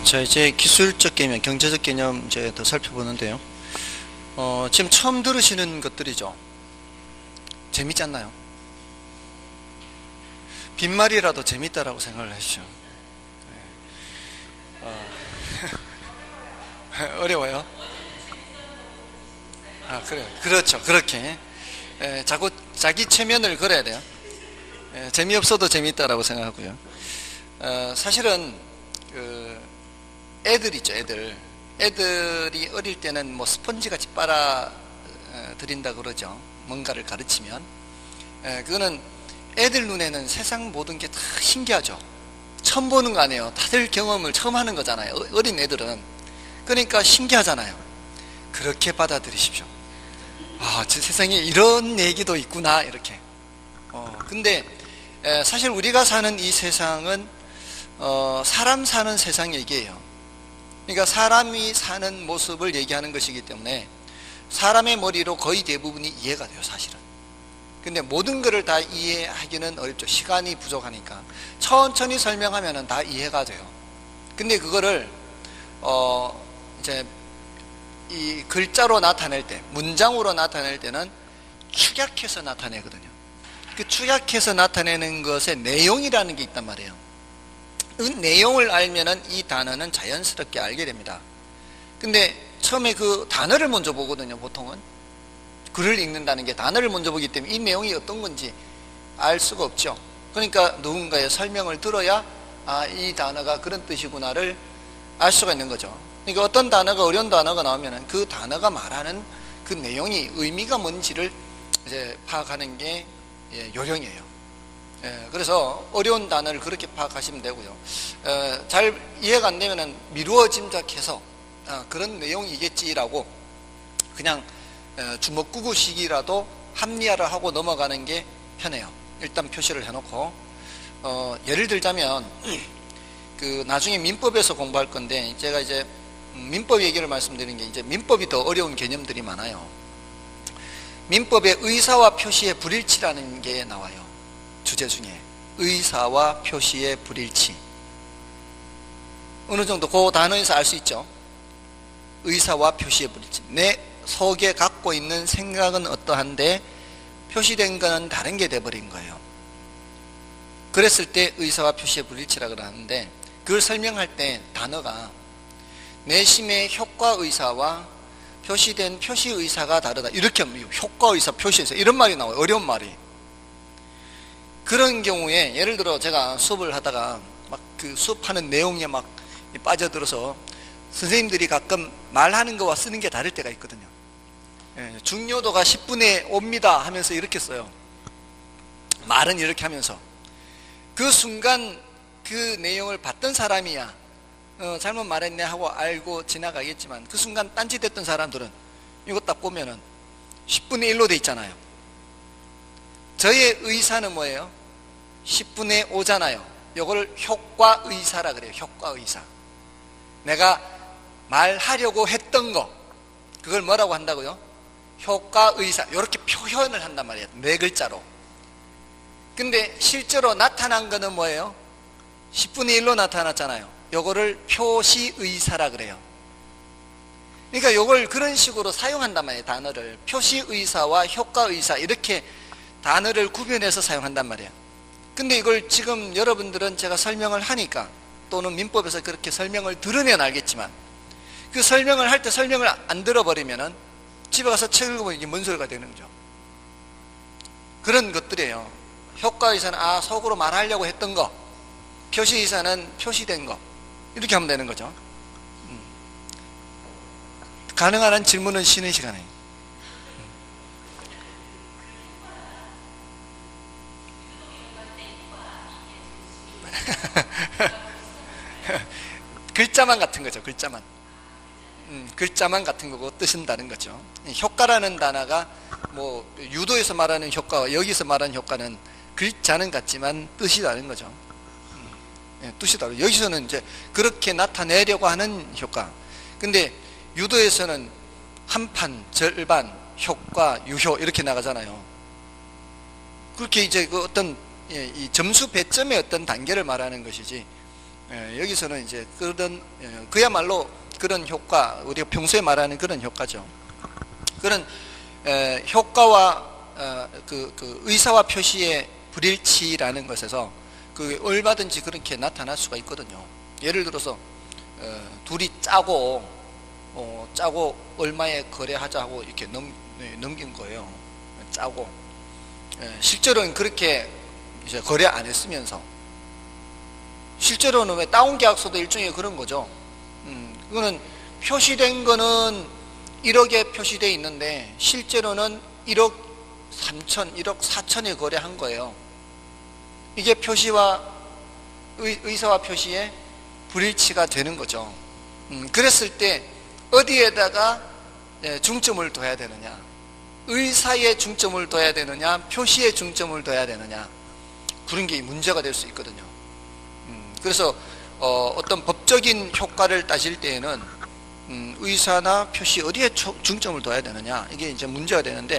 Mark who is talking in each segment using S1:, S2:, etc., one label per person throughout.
S1: 자, 이제 기술적 개념, 경제적 개념 이제 더 살펴보는데요. 지금 처음 들으시는 것들이죠. 재밌지 않나요? 빈말이라도 재밌다라고 생각을 하시죠. 어려워요? 그래요. 그렇죠. 그렇게. 자꾸 자기 체면을 걸어야 돼요. 재미없어도 재밌다라고 생각하고요. 사실은, 애들 있죠, 애들이 어릴 때는 뭐 스펀지 같이 빨아 들인다 그러죠. 뭔가를 가르치면. 그거는 애들 눈에는 세상 모든 게 다 신기하죠. 처음 보는 거 아니에요. 다들 경험을 처음 하는 거잖아요. 어린 애들은. 그러니까 신기하잖아요. 그렇게 받아들이십시오. 저 세상에 이런 얘기도 있구나, 이렇게. 근데 사실 우리가 사는 이 세상은 사람 사는 세상 얘기예요. 그러니까 사람이 사는 모습을 얘기하는 것이기 때문에 사람의 머리로 거의 대부분이 이해가 돼요, 사실은. 근데 모든 것을 다 이해하기는 어렵죠. 시간이 부족하니까. 천천히 설명하면 다 이해가 돼요. 근데 그거를 이제 이 글자로 나타낼 때, 문장으로 나타낼 때는 축약해서 나타내거든요. 그 축약해서 나타내는 것의 내용이라는 게 있단 말이에요. 그 내용을 알면은 이 단어는 자연스럽게 알게 됩니다. 근데 처음에 그 단어를 먼저 보거든요, 보통은. 글을 읽는다는 게 단어를 먼저 보기 때문에 이 내용이 어떤 건지 알 수가 없죠. 그러니까 누군가의 설명을 들어야 이 단어가 그런 뜻이구나를 알 수가 있는 거죠. 그러니까 어떤 단어가, 어려운 단어가 나오면은 그 단어가 말하는 그 내용이 의미가 뭔지를 이제 파악하는 게 요령이에요. 그래서 어려운 단어를 그렇게 파악하시면 되고요. 잘 이해가 안 되면은 미루어 짐작해서 그런 내용이겠지라고 그냥 주먹구구식이라도 합리화를 하고 넘어가는 게 편해요. 일단 표시를 해놓고 예를 들자면 그 나중에 민법에서 공부할 건데 제가 이제 민법 얘기를 말씀드리는 게 이제 민법이 더 어려운 개념들이 많아요. 민법에 의사와 표시의 불일치라는 게 나와요. 주제 중에 의사와 표시의 불일치. 어느 정도 그 단어에서 알 수 있죠. 의사와 표시의 불일치. 내 속에 갖고 있는 생각은 어떠한데 표시된 것은 다른 게 돼버린 거예요. 그랬을 때 의사와 표시의 불일치라고 하는데 그걸 설명할 때 단어가 내심의 효과의사와 표시된 표시의사가 다르다. 이렇게 하면 효과의사, 표시의사 이런 말이 나와요. 어려운 말이. 그런 경우에 예를 들어 제가 수업을 하다가 막 그 수업하는 내용에 막 빠져들어서 선생님들이 가끔 말하는 거와 쓰는 게 다를 때가 있거든요. 중요도가 10분의 5입니다 하면서 이렇게 써요. 말은 이렇게 하면서 그 순간 그 내용을 봤던 사람이야 잘못 말했네 하고 알고 지나가겠지만 그 순간 딴짓했던 사람들은 이거 딱 보면은 10분의 1로 돼 있잖아요. 저의 의사는 뭐예요? 10분의 5잖아요. 이걸 효과의사라 그래요. 효과의사. 내가 말하려고 했던 거 그걸 뭐라고 한다고요? 효과의사. 이렇게 표현을 한단 말이에요. 네 글자로. 근데 실제로 나타난 거는 뭐예요? 10분의 1로 나타났잖아요. 요거를 표시의사라 그래요. 그러니까 요걸 그런 식으로 사용한단 말이에요. 단어를 표시의사와 효과의사 이렇게 단어를 구별해서 사용한단 말이에요. 근데 이걸 지금 여러분들은 제가 설명을 하니까 또는 민법에서 그렇게 설명을 들으면 알겠지만 그 설명을 할 때 설명을 안 들어버리면은 집에 가서 책 읽어보면 이게 뭔 소리가 되는 거죠. 그런 것들이에요. 효과의사는 속으로 말하려고 했던 거, 표시의사는 표시된 거 이렇게 하면 되는 거죠. 가능한 한 질문은 쉬는 시간에. 글자만 같은 거죠. 글자만. 글자만 같은 거고 뜻은 다른 거죠. 효과라는 단어가 뭐 유도에서 말하는 효과와 여기서 말하는 효과는 글자는 같지만 뜻이 다른 거죠. 뜻이 다르고 여기서는 이제 그렇게 나타내려고 하는 효과. 근데 유도에서는 한판, 절반, 효과, 유효 이렇게 나가잖아요. 그렇게 이제 그 어떤 이 점수 배점의 어떤 단계를 말하는 것이지 여기서는 이제 그런 그야말로 그런 효과, 우리가 평소에 말하는 그런 효과죠. 그런 효과와 그 의사와 표시의 불일치라는 것에서 그 얼마든지 그렇게 나타날 수가 있거든요. 예를 들어서 둘이 짜고 얼마에 거래하자고 이렇게 넘긴 거예요. 짜고 실제로는 그렇게 이제 거래 안 했으면서, 실제로는 왜 다운 계약서도 일종의 그런 거죠. 그거는 표시된 거는 1억에 표시되어 있는데 실제로는 1억 3천, 1억 4천에 거래한 거예요. 이게 표시와 의사와 표시의 불일치가 되는 거죠. 그랬을 때 어디에다가 중점을 둬야 되느냐, 의사에 중점을 둬야 되느냐, 표시에 중점을 둬야 되느냐, 그런 게 문제가 될 수 있거든요. 그래서 어떤 법적인 효과를 따질 때에는 의사나 표시 어디에 중점을 둬야 되느냐, 이게 이제 문제가 되는데,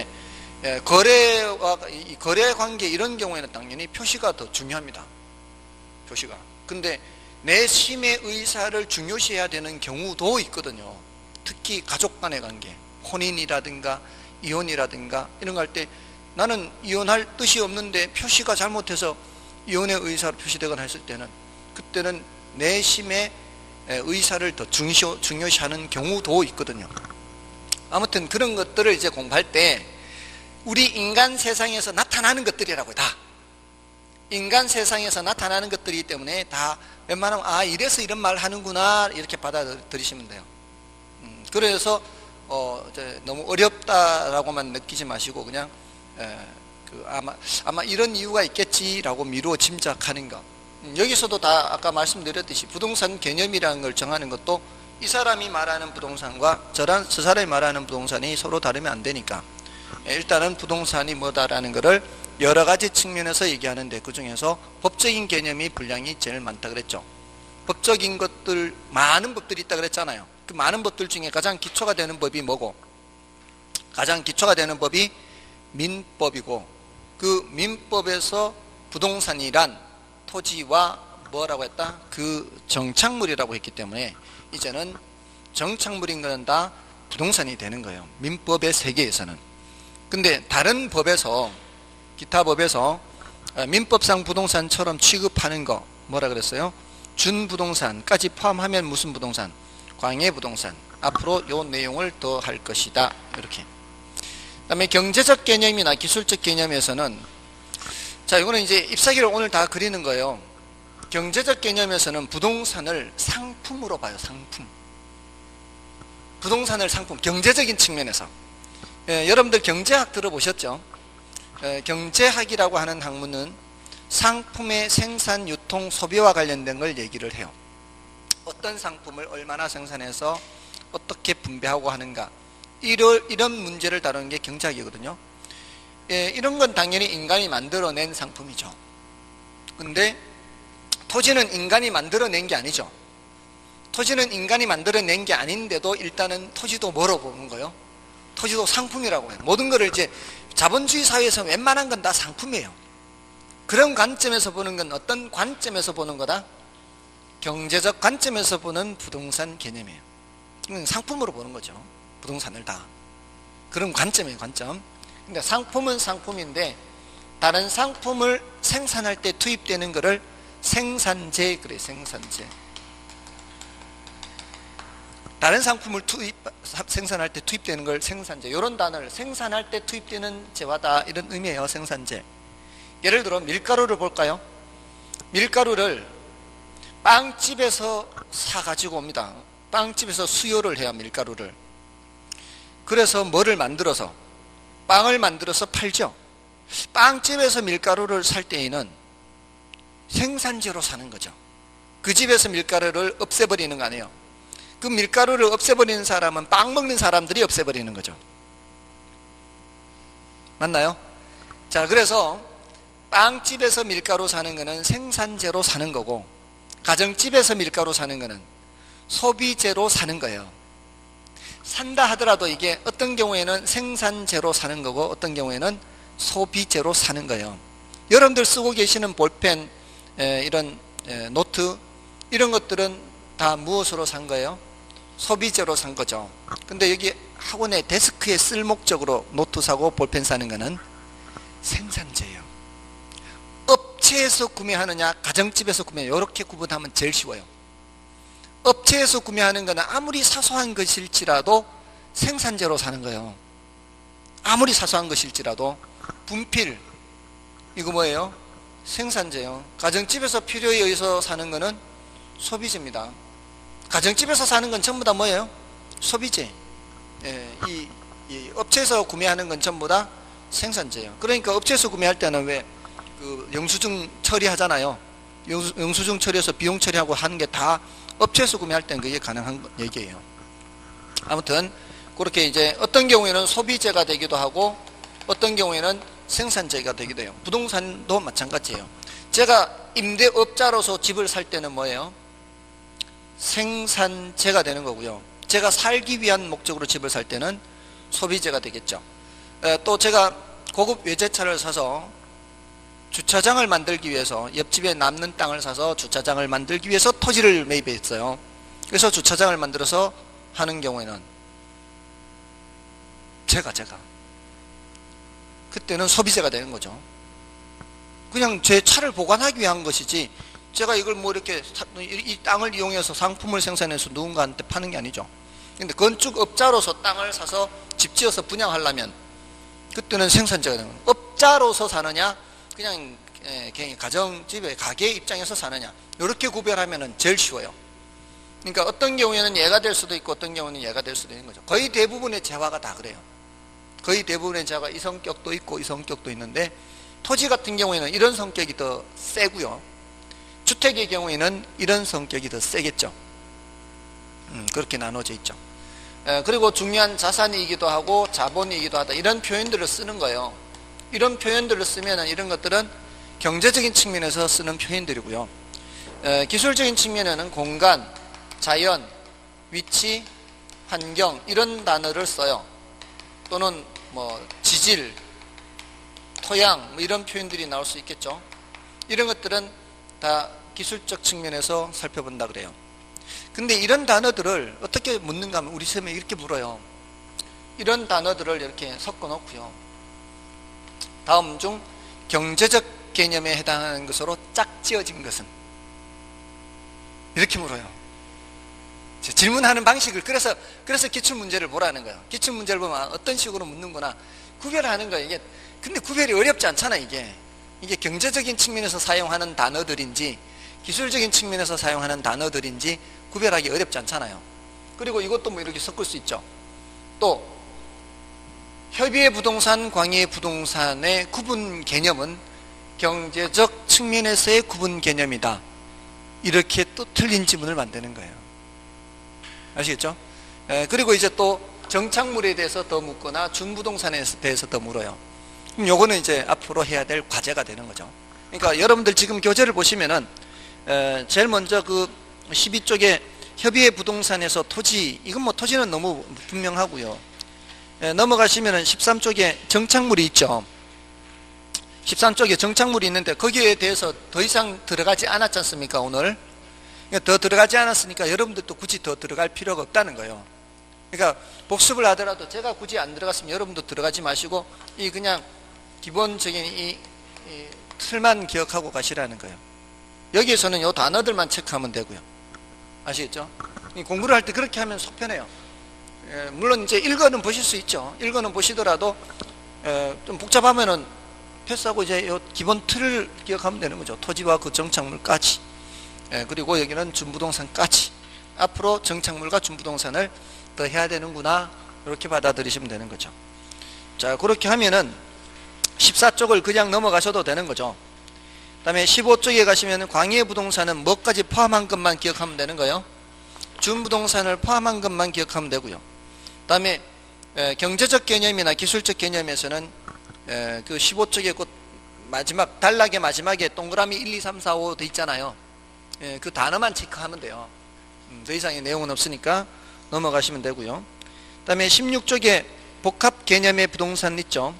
S1: 거래 관계 이런 경우에는 당연히 표시가 더 중요합니다. 표시가. 근데 내심의 의사를 중요시해야 되는 경우도 있거든요. 특히 가족 간의 관계, 혼인이라든가 이혼이라든가 이런 거 할 때 나는 이혼할 뜻이 없는데 표시가 잘못해서 이혼의 의사로 표시되거나 했을 때는, 그때는 내심의 의사를 더 중요시하는 경우도 있거든요. 아무튼 그런 것들을 이제 공부할 때 우리 인간 세상에서 나타나는 것들이라고요. 다 인간 세상에서 나타나는 것들이기 때문에 다 웬만하면 이래서 이런 말 하는구나 이렇게 받아들이시면 돼요. 그래서 너무 어렵다라고만 느끼지 마시고 그냥 아마 이런 이유가 있겠지라고 미루어 짐작하는 것. 여기서도 다 아까 말씀드렸듯이 부동산 개념이라는 걸 정하는 것도 이 사람이 말하는 부동산과 저 사람이 말하는 부동산이 서로 다르면 안 되니까 일단은 부동산이 뭐다라는 것을 여러 가지 측면에서 얘기하는데, 그 중에서 법적인 개념이 분량이 제일 많다 그랬죠. 법적인 것들, 많은 법들이 있다 그랬잖아요. 그 많은 법들 중에 가장 기초가 되는 법이 뭐고, 가장 기초가 되는 법이 민법이고, 그 민법에서 부동산이란 토지와 뭐라고 했다? 그 정착물이라고 했기 때문에 이제는 정착물인 것은 다 부동산이 되는 거예요. 민법의 세계에서는. 근데 다른 법에서, 기타 법에서 민법상 부동산처럼 취급하는 거 뭐라 그랬어요? 준부동산까지 포함하면 무슨 부동산? 광해부동산. 앞으로 요 내용을 더 할 것이다. 이렇게. 그 다음에 경제적 개념이나 기술적 개념에서는, 자, 이거는 이제 잎사귀를 오늘 다 그리는 거예요. 경제적 개념에서는 부동산을 상품으로 봐요. 상품. 부동산을 상품, 경제적인 측면에서. 여러분들 경제학 들어보셨죠? 경제학이라고 하는 학문은 상품의 생산, 유통, 소비와 관련된 걸 얘기를 해요. 어떤 상품을 얼마나 생산해서 어떻게 분배하고 하는가, 이런 문제를 다루는 게 경제학이거든요. 이런 건 당연히 인간이 만들어낸 상품이죠. 근데 토지는 인간이 만들어낸 게 아니죠. 토지는 인간이 만들어낸 게 아닌데도 일단은 토지도 뭐로 보는 거예요? 토지도 상품이라고 해요. 모든 거를 이제 자본주의 사회에서 웬만한 건 다 상품이에요. 그런 관점에서 보는 건 어떤 관점에서 보는 거다? 경제적 관점에서 보는 부동산 개념이에요. 이건 상품으로 보는 거죠. 부동산을 다. 그런 관점이에요, 관점. 근데 상품은 상품인데 다른 상품을 생산할 때 투입되는 거를 생산재 그래요. 생산재. 다른 상품을 생산할 때 투입되는 걸 생산재, 이런 단어를 생산할 때 투입되는 재화다, 이런 의미예요. 생산재. 예를 들어 밀가루를 볼까요? 밀가루를 빵집에서 사가지고 옵니다. 빵집에서 수요를 해요. 밀가루를. 그래서 뭐를 만들어서, 빵을 만들어서 팔죠. 빵집에서 밀가루를 살 때에는 생산재로 사는 거죠. 그 집에서 밀가루를 없애버리는 거 아니에요. 그 밀가루를 없애버리는 사람은 빵 먹는 사람들이 없애버리는 거죠. 맞나요? 자, 그래서 빵집에서 밀가루 사는 거는 생산재로 사는 거고, 가정집에서 밀가루 사는 거는 소비재로 사는 거예요. 산다 하더라도 이게 어떤 경우에는 생산재로 사는 거고 어떤 경우에는 소비재로 사는 거예요. 여러분들 쓰고 계시는 볼펜, 이런 노트, 이런 것들은 다 무엇으로 산 거예요? 소비재로 산 거죠. 근데 여기 학원에 데스크에 쓸 목적으로 노트 사고 볼펜 사는 거는 생산재예요. 업체에서 구매하느냐 가정집에서 구매하느냐 이렇게 구분하면 제일 쉬워요. 업체에서 구매하는 거는 아무리 사소한 것일지라도 생산재로 사는 거예요. 아무리 사소한 것일지라도. 분필 이거 뭐예요? 생산재요. 가정집에서 필요에 의해서 사는 거는 소비재입니다. 가정집에서 사는 건 전부 다 뭐예요? 소비재. 이 업체에서 구매하는 건 전부 다 생산재예요. 그러니까 업체에서 구매할 때는 왜 그 영수증 처리하잖아요. 영수증 처리해서 비용 처리하고 하는 게 다 업체에서 구매할 때는 그게 가능한 얘기예요. 아무튼 그렇게 이제 어떤 경우에는 소비재가 되기도 하고 어떤 경우에는 생산재가 되기도 해요. 부동산도 마찬가지예요. 제가 임대업자로서 집을 살 때는 뭐예요? 생산재가 되는 거고요. 제가 살기 위한 목적으로 집을 살 때는 소비재가 되겠죠. 또 제가 고급 외제차를 사서 주차장을 만들기 위해서 옆집에 남는 땅을 사서 주차장을 만들기 위해서 토지를 매입했어요. 그래서 주차장을 만들어서 하는 경우에는 제가 그때는 소비재가 되는 거죠. 그냥 제 차를 보관하기 위한 것이지 제가 이걸 뭐 이렇게 이 땅을 이용해서 상품을 생산해서 누군가한테 파는 게 아니죠. 근데 건축업자로서 땅을 사서 집 지어서 분양하려면 그때는 생산재가 되는 거예요. 업자로서 사느냐 그냥 가정집에 가게 입장에서 사느냐 이렇게 구별하면 제일 쉬워요. 그러니까 어떤 경우에는 얘가 될 수도 있고 어떤 경우는 얘가 될 수도 있는 거죠. 거의 대부분의 재화가 다 그래요. 거의 대부분의 재화가 이 성격도 있고 이 성격도 있는데 토지 같은 경우에는 이런 성격이 더 세고요. 주택의 경우에는 이런 성격이 더 세겠죠. 그렇게 나눠져 있죠. 그리고 중요한 자산이기도 하고 자본이기도 하다 이런 표현들을 쓰는 거예요. 이런 표현들을 쓰면 이런 것들은 경제적인 측면에서 쓰는 표현들이고요. 기술적인 측면에는 공간, 자연, 위치, 환경 이런 단어를 써요. 또는 뭐 지질, 토양 뭐 이런 표현들이 나올 수 있겠죠. 이런 것들은 다 기술적 측면에서 살펴본다 그래요. 근데 이런 단어들을 어떻게 묻는가 하면 우리 시험에 이렇게 물어요. 이런 단어들을 이렇게 섞어 놓고요. 다음 중 경제적 개념에 해당하는 것으로 짝지어진 것은? 이렇게 물어요. 질문하는 방식을 그래서 기출문제를 보라는 거예요. 기출문제를 보면 어떤 식으로 묻는구나 구별하는 거예요. 이게 근데 구별이 어렵지 않잖아. 이게 경제적인 측면에서 사용하는 단어들인지 기술적인 측면에서 사용하는 단어들인지 구별하기 어렵지 않잖아요. 그리고 이것도 뭐 이렇게 섞을 수 있죠. 또 협의의 부동산, 광의의 부동산의 구분 개념은 경제적 측면에서의 구분 개념이다. 이렇게 또 틀린 지문을 만드는 거예요. 아시겠죠? 그리고 이제 또 정착물에 대해서 더 묻거나 준부동산에 대해서 더 물어요. 그럼 요거는 이제 앞으로 해야 될 과제가 되는 거죠. 그러니까 여러분들 지금 교재를 보시면은 제일 먼저 그 12쪽에 협의의 부동산에서 토지, 이건 뭐 토지는 너무 분명하고요. 넘어가시면은 13쪽에 정착물이 있죠. 13쪽에 정착물이 있는데 거기에 대해서 더 이상 들어가지 않았지 않습니까 오늘? 더 들어가지 않았으니까 여러분들도 굳이 더 들어갈 필요가 없다는 거예요. 그러니까 복습을 하더라도 제가 굳이 안 들어갔으면 여러분도 들어가지 마시고 이 그냥 기본적인 이 틀만 기억하고 가시라는 거예요. 여기에서는 이 단어들만 체크하면 되고요. 아시겠죠? 공부를 할 때 그렇게 하면 속 편해요. 물론 이제 읽어는 보실 수 있죠. 읽어는 보시더라도 좀 복잡하면은 패스하고 이제 요 기본 틀을 기억하면 되는 거죠. 토지와 그 정착물까지. 그리고 여기는 준부동산까지. 앞으로 정착물과 준부동산을 더 해야 되는구나. 이렇게 받아들이시면 되는 거죠. 자, 그렇게 하면은 14쪽을 그냥 넘어가셔도 되는 거죠. 그 다음에 15쪽에 가시면 광의의 부동산은 뭐까지 포함한 것만 기억하면 되는 거예요. 준부동산을 포함한 것만 기억하면 되고요. 그 다음에 경제적 개념이나 기술적 개념에서는 그 15쪽에 그 마지막 단락의 마지막에 동그라미 1, 2, 3, 4, 5 돼 있잖아요. 그 단어만 체크하면 돼요. 더 이상의 내용은 없으니까 넘어가시면 되고요. 그 다음에 16쪽에 복합 개념의 부동산 있죠.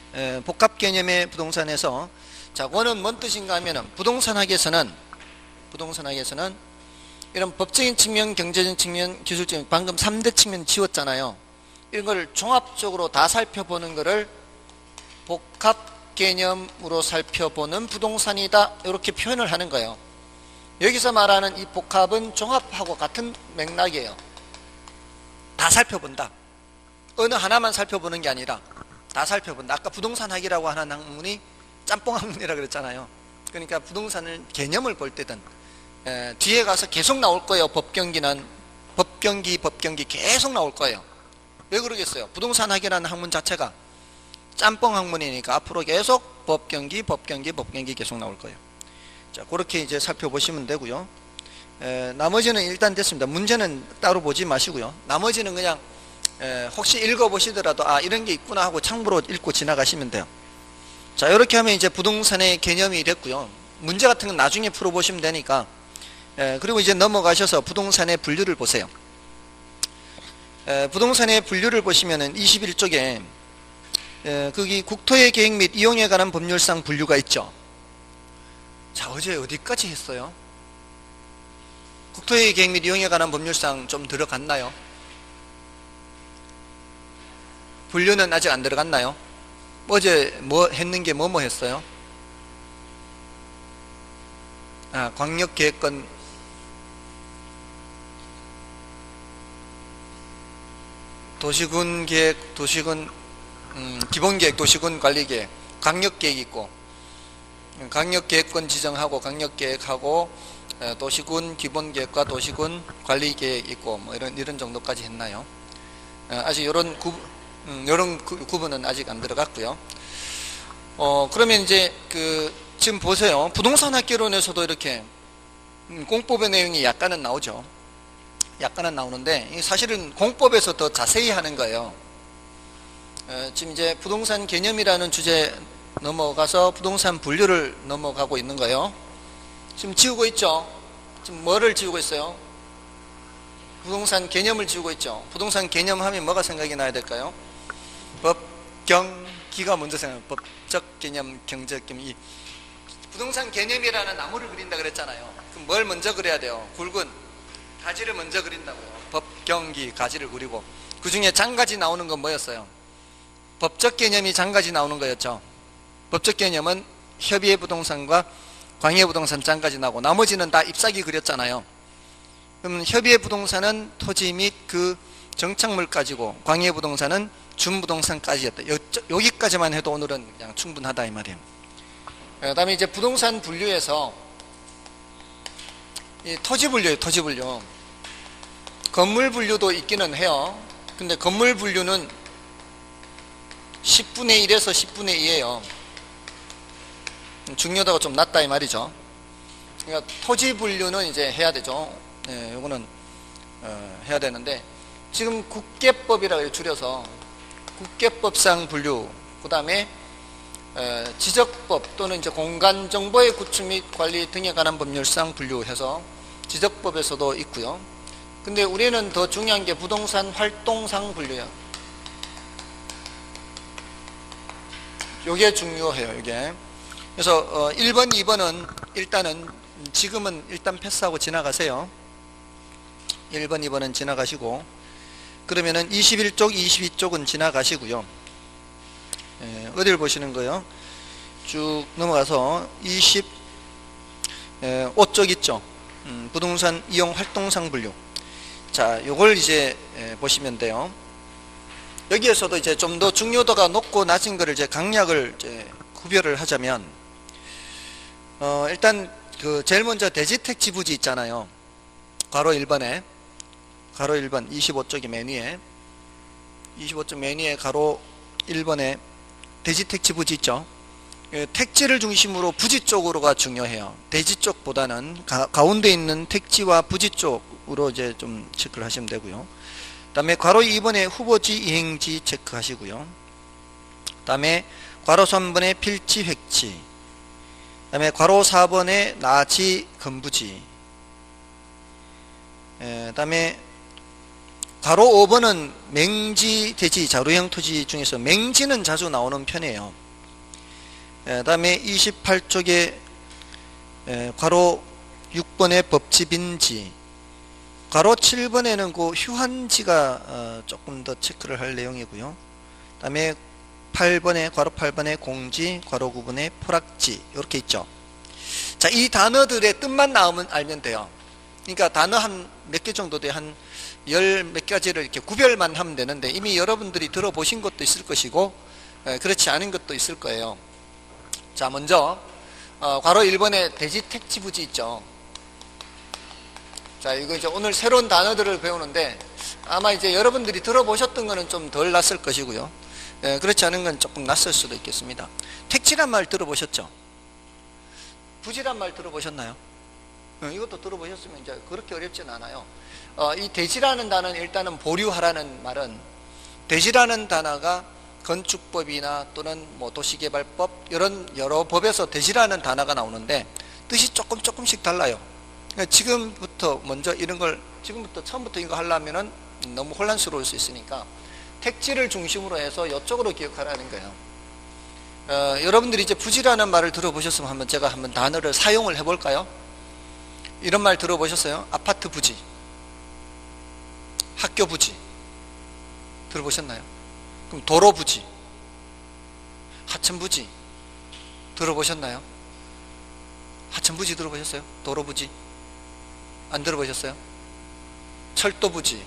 S1: 복합 개념의 부동산에서 자, 그거는 뭔 뜻인가 하면은 부동산 학에서는 부동산 학에서는 이런 법적인 측면, 경제적인 측면, 기술적인 방금 3대 측면 지웠잖아요. 이런 걸 종합적으로 다 살펴보는 것을 복합 개념으로 살펴보는 부동산이다, 이렇게 표현을 하는 거예요. 여기서 말하는 이 복합은 종합하고 같은 맥락이에요. 다 살펴본다. 어느 하나만 살펴보는 게 아니라 다 살펴본다. 아까 부동산 학이라고 하는 학문이 짬뽕 학문이라고 그랬잖아요. 그러니까 부동산을 개념을 볼 때든 뒤에 가서 계속 나올 거예요. 법경기는 법경기 계속 나올 거예요. 왜 그러겠어요? 부동산 학이라는 학문 자체가 짬뽕 학문이니까 앞으로 계속 법경기 계속 나올 거예요. 자, 그렇게 이제 살펴보시면 되고요. 나머지는 일단 됐습니다. 문제는 따로 보지 마시고요. 나머지는 그냥 혹시 읽어보시더라도 아, 이런 게 있구나 하고 참고로 읽고 지나가시면 돼요. 자, 이렇게 하면 이제 부동산의 개념이 됐고요. 문제 같은 건 나중에 풀어보시면 되니까. 그리고 이제 넘어가셔서 부동산의 분류를 보세요. 부동산의 분류를 보시면은 21쪽에 거기 국토의 계획 및 이용에 관한 법률상 분류가 있죠. 자, 어제 어디까지 했어요? 국토의 계획 및 이용에 관한 법률상 좀 들어갔나요? 분류는 아직 안 들어갔나요? 어제 뭐 했는 게 뭐 했어요? 아, 광역계획권, 도시군 계획, 도시군 기본계획, 도시군 관리계획, 광역계획 있고, 광역계획권 지정하고 강력계획하고 도시군 기본계획과 도시군 관리계획 있고 뭐 이런 정도까지 했나요? 아직 이런 구분은 아직 안 들어갔고요. 그러면 이제 지금 보세요. 부동산 학개론에서도 이렇게 공법의 내용이 약간은 나오죠. 약간은 나오는데 사실은 공법에서 더 자세히 하는 거예요. 지금 이제 부동산 개념이라는 주제 넘어가서 부동산 분류를 넘어가고 있는 거예요. 지금 지우고 있죠. 지금 뭐를 지우고 있어요? 부동산 개념을 지우고 있죠. 부동산 개념 하면 뭐가 생각이 나야 될까요? 법경기가 먼저 생각해요. 법적 개념, 경제적 개념. 이 부동산 개념이라는 나무를 그린다 그랬잖아요. 그럼 뭘 먼저 그려야 돼요? 굵은 가지를 먼저 그린다고요. 법경기 가지를 그리고 그 중에 장가지 나오는 건 뭐였어요? 법적 개념이 장가지 나오는 거였죠. 법적 개념은 협의의 부동산과 광해 부동산 장까지 나오고 나머지는 다 잎사귀 그렸잖아요. 그러면 협의의 부동산은 토지 및 그 정착물까지고 광해 부동산은 준부동산까지였다. 여기까지만 해도 오늘은 그냥 충분하다 이 말이에요. 그 다음에 이제 부동산 분류에서 이 토지 분류예요. 토지 분류. 건물 분류도 있기는 해요. 근데 건물 분류는 10분의 1에서 10분의 2예요. 중요도가 좀 낮다 이 말이죠. 그러니까 토지 분류는 이제 해야 되죠. 네, 요거는 해야 되는데 지금 국계법이라고 줄여서 국계법상 분류, 그 다음에 지적법 또는 이제 공간정보의 구축 및 관리 등에 관한 법률상 분류해서 지적법에서도 있고요. 근데 우리는 더 중요한 게 부동산 활동상 분류예요. 요게 중요해요. 요게. 그래서 1번, 2번은 일단은 지금은 일단 패스하고 지나가세요. 1번, 2번은 지나가시고 그러면은 21쪽, 22쪽은 지나가시고요. 어디를 보시는 거예요? 쭉 넘어가서 25쪽 있죠. 부동산 이용 활동상 분류. 자, 요걸 이제 보시면 돼요. 여기에서도 이제 좀 더 중요도가 높고 낮은 거를 이제 강약을 이제 구별을 하자면 일단 제일 먼저 대지택지 부지 있잖아요. 괄호 1번에 괄호 1번 25쪽이 맨 위에 25쪽 맨 위에 괄호 1번에 대지택지 부지 있죠. 택지를 중심으로 부지 쪽으로가 중요해요. 대지 쪽보다는 가운데 있는 택지와 부지 쪽으로 이제 좀 체크를 하시면 되고요. 그 다음에 괄호 2번에 후보지 이행지 체크하시고요. 그 다음에 괄호 3번에 필지 획지, 그 다음에 괄호 4번에 나지 건부지, 그 다음에 괄호 5번은 맹지 대지 자루형 토지 중에서 맹지는 자주 나오는 편이에요. 그 다음에 28쪽에 괄호 6번에 법집인지, 괄호 7번에는 그 휴한지가 조금 더 체크를 할 내용이고요. 그 다음에 8번에, 괄호 8번에 공지, 괄호 9번에 포락지, 이렇게 있죠. 자, 이 단어들의 뜻만 나오면 알면 돼요. 그러니까 단어 한 몇 개 정도 돼, 한 열 몇 가지를 이렇게 구별만 하면 되는데, 이미 여러분들이 들어보신 것도 있을 것이고, 그렇지 않은 것도 있을 거예요. 자, 먼저 괄호 1번에 돼지 택지부지 있죠. 자, 이거 이제 오늘 새로운 단어들을 배우는데, 아마 이제 여러분들이 들어보셨던 거는 좀 덜 낯설 것이고요. 그렇지 않은 건 조금 낯설 수도 있겠습니다. 택지란 말 들어보셨죠? 부지란 말 들어보셨나요? 이것도 들어보셨으면 이제 그렇게 어렵진 않아요. 이 대지라는 단어는 일단은 보류하라는 말은, 대지라는 단어가 건축법이나 또는 뭐 도시개발법, 이런 여러 법에서 대지라는 단어가 나오는데 뜻이 조금씩 달라요. 지금부터 먼저 이런 걸, 지금부터 처음부터 이거 하려면은 너무 혼란스러울 수 있으니까 택지를 중심으로 해서 이쪽으로 기억하라는 거예요. 여러분들이 이제 부지라는 말을 들어보셨으면 제가 한번 단어를 사용을 해볼까요? 이런 말 들어보셨어요? 아파트 부지, 학교 부지 들어보셨나요? 그럼 도로 부지, 하천 부지 들어보셨나요? 하천 부지 들어보셨어요? 도로 부지 안 들어보셨어요? 철도 부지,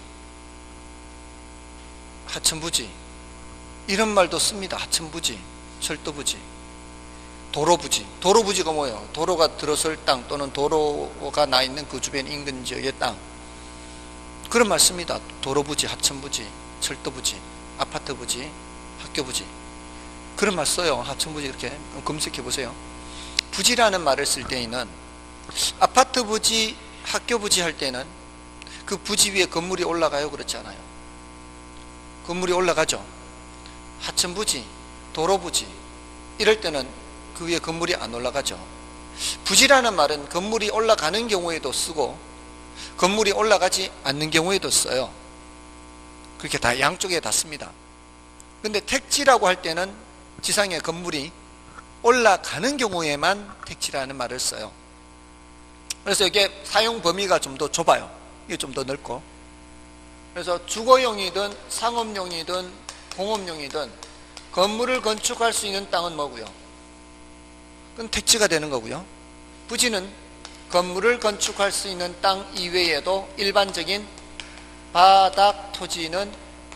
S1: 하천 부지, 이런 말도 씁니다. 하천 부지, 철도 부지, 도로 부지. 도로 부지가 뭐예요? 도로가 들어설 땅 또는 도로가 나 있는 그 주변 인근 지역의 땅, 그런 말 씁니다. 도로 부지, 하천 부지, 철도 부지, 아파트 부지, 학교 부지, 그런 말 써요. 하천 부지 이렇게 검색해 보세요. 부지라는 말을 쓸 때에는, 아파트 부지, 학교 부지 할 때는 그 부지 위에 건물이 올라가요? 그렇지 않아요? 건물이 올라가죠. 하천 부지, 도로 부지 이럴 때는 그 위에 건물이 안 올라가죠. 부지라는 말은 건물이 올라가는 경우에도 쓰고 건물이 올라가지 않는 경우에도 써요. 그렇게 다 양쪽에 다 씁니다. 근데 택지라고 할 때는 지상에 건물이 올라가는 경우에만 택지라는 말을 써요. 그래서 이게 사용 범위가 좀 더 좁아요. 이게 좀 더 넓고, 그래서 주거용이든 상업용이든 공업용이든 건물을 건축할 수 있는 땅은 뭐고요? 그건 택지가 되는 거고요. 부지는 건물을 건축할 수 있는 땅 이외에도 일반적인 바닥 토지는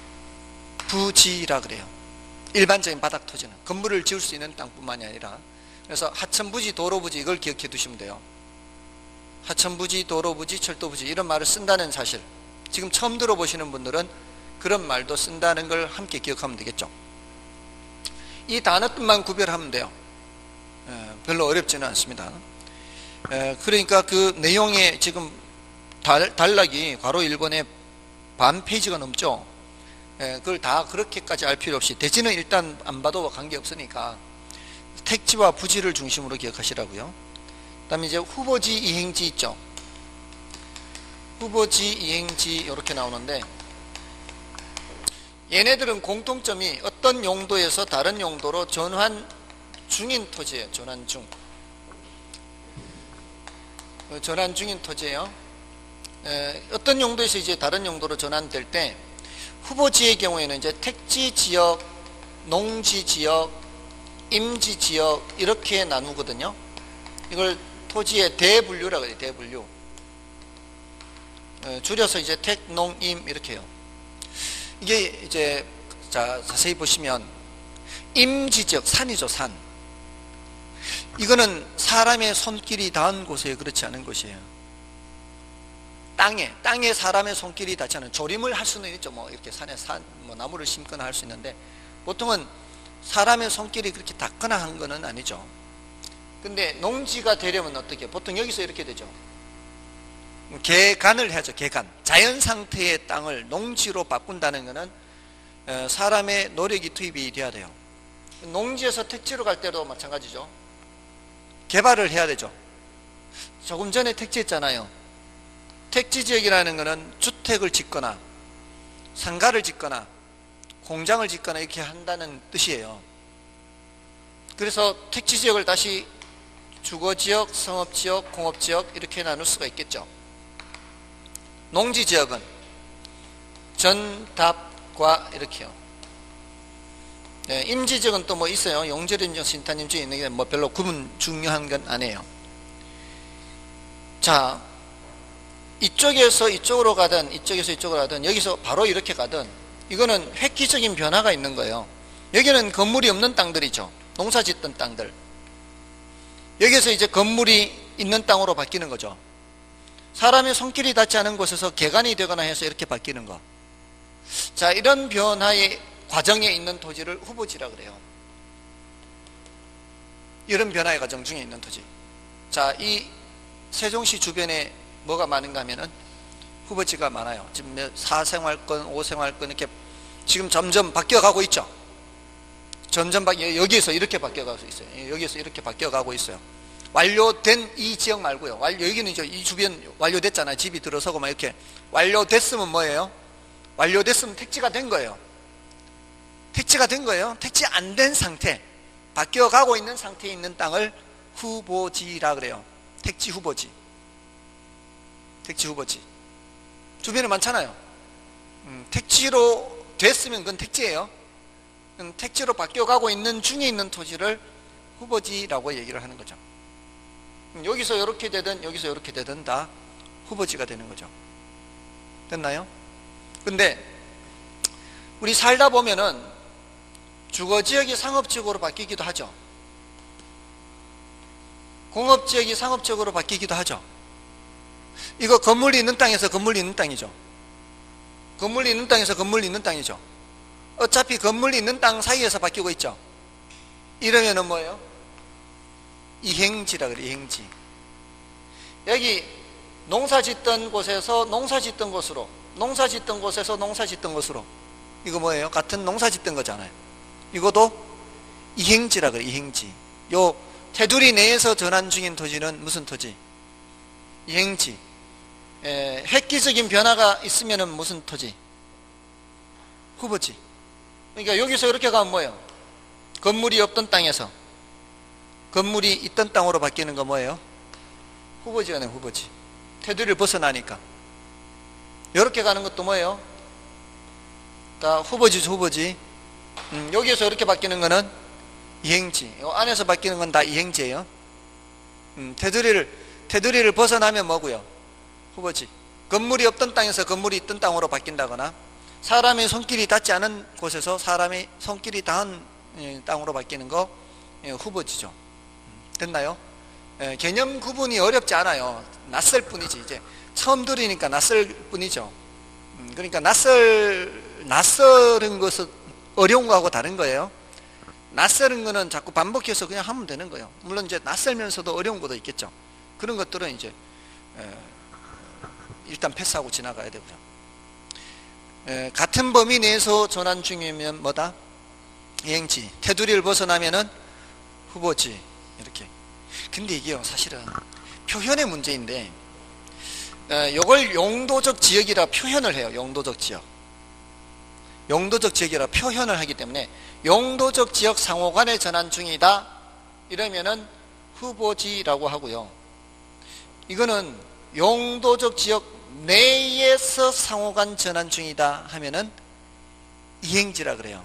S1: 부지라 그래요. 일반적인 바닥 토지는 건물을 지을 수 있는 땅뿐만이 아니라, 그래서 하천부지, 도로부지 이걸 기억해 두시면 돼요. 하천부지, 도로부지, 철도부지 이런 말을 쓴다는 사실, 지금 처음 들어보시는 분들은 그런 말도 쓴다는 걸 함께 기억하면 되겠죠. 이 단어 뜻만 구별하면 돼요. 별로 어렵지는 않습니다. 그러니까 그 내용에 지금 단락이 괄호 1번에 반 페이지가 넘죠. 그걸 다 그렇게까지 알 필요 없이, 대지는 일단 안 봐도 관계없으니까 택지와 부지를 중심으로 기억하시라고요. 그 다음에 이제 후보지, 이행지 있죠. 후보지, 이행지 이렇게 나오는데, 얘네들은 공통점이 어떤 용도에서 다른 용도로 전환 중인 토지예요. 전환 중. 전환 중인 토지예요. 어떤 용도에서 이제 다른 용도로 전환될 때, 후보지의 경우에는 이제 택지 지역, 농지 지역, 임지 지역 이렇게 나누거든요. 이걸 토지의 대분류라고 해요. 대분류. 줄여서 이제 택, 농, 임 이렇게 해요. 이게 이제 자 자세히 보시면 임지 지역, 산이죠. 산. 이거는 사람의 손길이 닿은 곳에 그렇지 않은 곳이에요. 땅에 사람의 손길이 닿지 않은, 조림을 할 수는 있죠. 뭐 이렇게 산에 뭐 나무를 심거나 할 수 있는데, 보통은 사람의 손길이 그렇게 닿거나 한 거는 아니죠. 근데 농지가 되려면 어떻게? 보통 여기서 이렇게 되죠. 개간을 해야죠. 개간. 자연 상태의 땅을 농지로 바꾼다는 것은 사람의 노력이 투입이 돼야 돼요. 농지에서 택지로 갈 때도 마찬가지죠. 개발을 해야 되죠. 조금 전에 택지했잖아요. 택지지역이라는 것은 주택을 짓거나 상가를 짓거나 공장을 짓거나 이렇게 한다는 뜻이에요. 그래서 택지지역을 다시 주거지역, 상업지역, 공업지역 이렇게 나눌 수가 있겠죠. 농지지역은 전답과 이렇게요. 네, 임지지역은 또 뭐 있어요. 용절임지역, 신탄임지역 있는 게 뭐 별로 구분 중요한 건 아니에요. 자, 이쪽에서 이쪽으로 가든 이쪽에서 이쪽으로 가든 여기서 바로 이렇게 가든 이거는 획기적인 변화가 있는 거예요. 여기는 건물이 없는 땅들이죠. 농사 짓던 땅들. 여기서 이제 건물이 있는 땅으로 바뀌는 거죠. 사람의 손길이 닿지 않은 곳에서 개간이 되거나 해서 이렇게 바뀌는 거. 자, 이런 변화의 과정에 있는 토지를 후보지라 그래요. 이런 변화의 과정 중에 있는 토지. 자, 이 세종시 주변에 뭐가 많은가 하면은 후보지가 많아요. 지금 4생활권, 5생활권 이렇게 지금 점점 바뀌어가고 있죠. 점점 여기에서 이렇게 바뀌어가고 있어요. 여기에서 이렇게 바뀌어가고 있어요. 완료된 이 지역 말고요. 여기는 이제 이 주변 완료됐잖아요. 집이 들어서고 막 이렇게 완료됐으면 뭐예요? 완료됐으면 택지가 된 거예요. 택지가 된 거예요. 택지 안 된 상태, 바뀌어가고 있는 상태에 있는 땅을 후보지라 그래요. 택지 후보지. 택지 후보지. 주변에 많잖아요. 택지로 됐으면 그건 택지예요. 택지로 바뀌어가고 있는 중에 있는 토지를 후보지라고 얘기를 하는 거죠. 여기서 이렇게 되든 여기서 이렇게 되든 다 후보지가 되는 거죠. 됐나요? 근데 우리 살다 보면은 주거지역이 상업지역으로 바뀌기도 하죠. 공업지역이 상업지역으로 바뀌기도 하죠. 이거 건물이 있는 땅에서 건물이 있는 땅이죠. 건물이 있는 땅에서 건물이 있는 땅이죠. 어차피 건물이 있는 땅 사이에서 바뀌고 있죠. 이러면은 뭐예요? 이행지라 그래. 이행지. 여기 농사 짓던 곳에서 농사 짓던 곳으로, 농사 짓던 곳에서 농사 짓던 곳으로, 이거 뭐예요? 같은 농사 짓던 거잖아요. 이것도 이행지라 그래. 이행지. 요 테두리 내에서 전환 중인 토지는 무슨 토지? 이행지. 획기적인 변화가 있으면은 무슨 토지? 후보지. 그러니까 여기서 이렇게 가면 뭐예요? 건물이 없던 땅에서 건물이 있던 땅으로 바뀌는 거 뭐예요? 후보지가 되는 후보지. 테두리를 벗어나니까. 이렇게 가는 것도 뭐예요? 다 후보지죠. 후보지. 여기에서 이렇게 바뀌는 거는 이행지. 요 안에서 바뀌는 건 다 이행지예요. 테두리를 벗어나면 뭐고요? 후보지. 건물이 없던 땅에서 건물이 있던 땅으로 바뀐다거나 사람의 손길이 닿지 않은 곳에서 사람의 손길이 닿은 땅으로 바뀌는 거 후보지죠. 됐나요? 개념 구분이 어렵지 않아요. 낯설 뿐이지. 이제 처음 들으니까 낯설 뿐이죠. 그러니까 낯설은 것은 어려운 거하고 다른 거예요. 낯설은 거는 자꾸 반복해서 그냥 하면 되는 거예요. 물론 이제 낯설면서도 어려운 것도 있겠죠. 그런 것들은 이제 일단 패스하고 지나가야 되고요. 같은 범위 내에서 전환 중이면 뭐다? 이행지. 테두리를 벗어나면은 후보지. 이렇게. 근데 이게요, 사실은 표현의 문제인데, 이걸 용도적 지역이라 표현을 해요. 용도적 지역. 용도적 지역이라 표현을 하기 때문에 용도적 지역 상호간의 전환 중이다. 이러면은 후보지라고 하고요. 이거는 용도적 지역 내에서 상호간 전환 중이다 하면은 이행지라 그래요.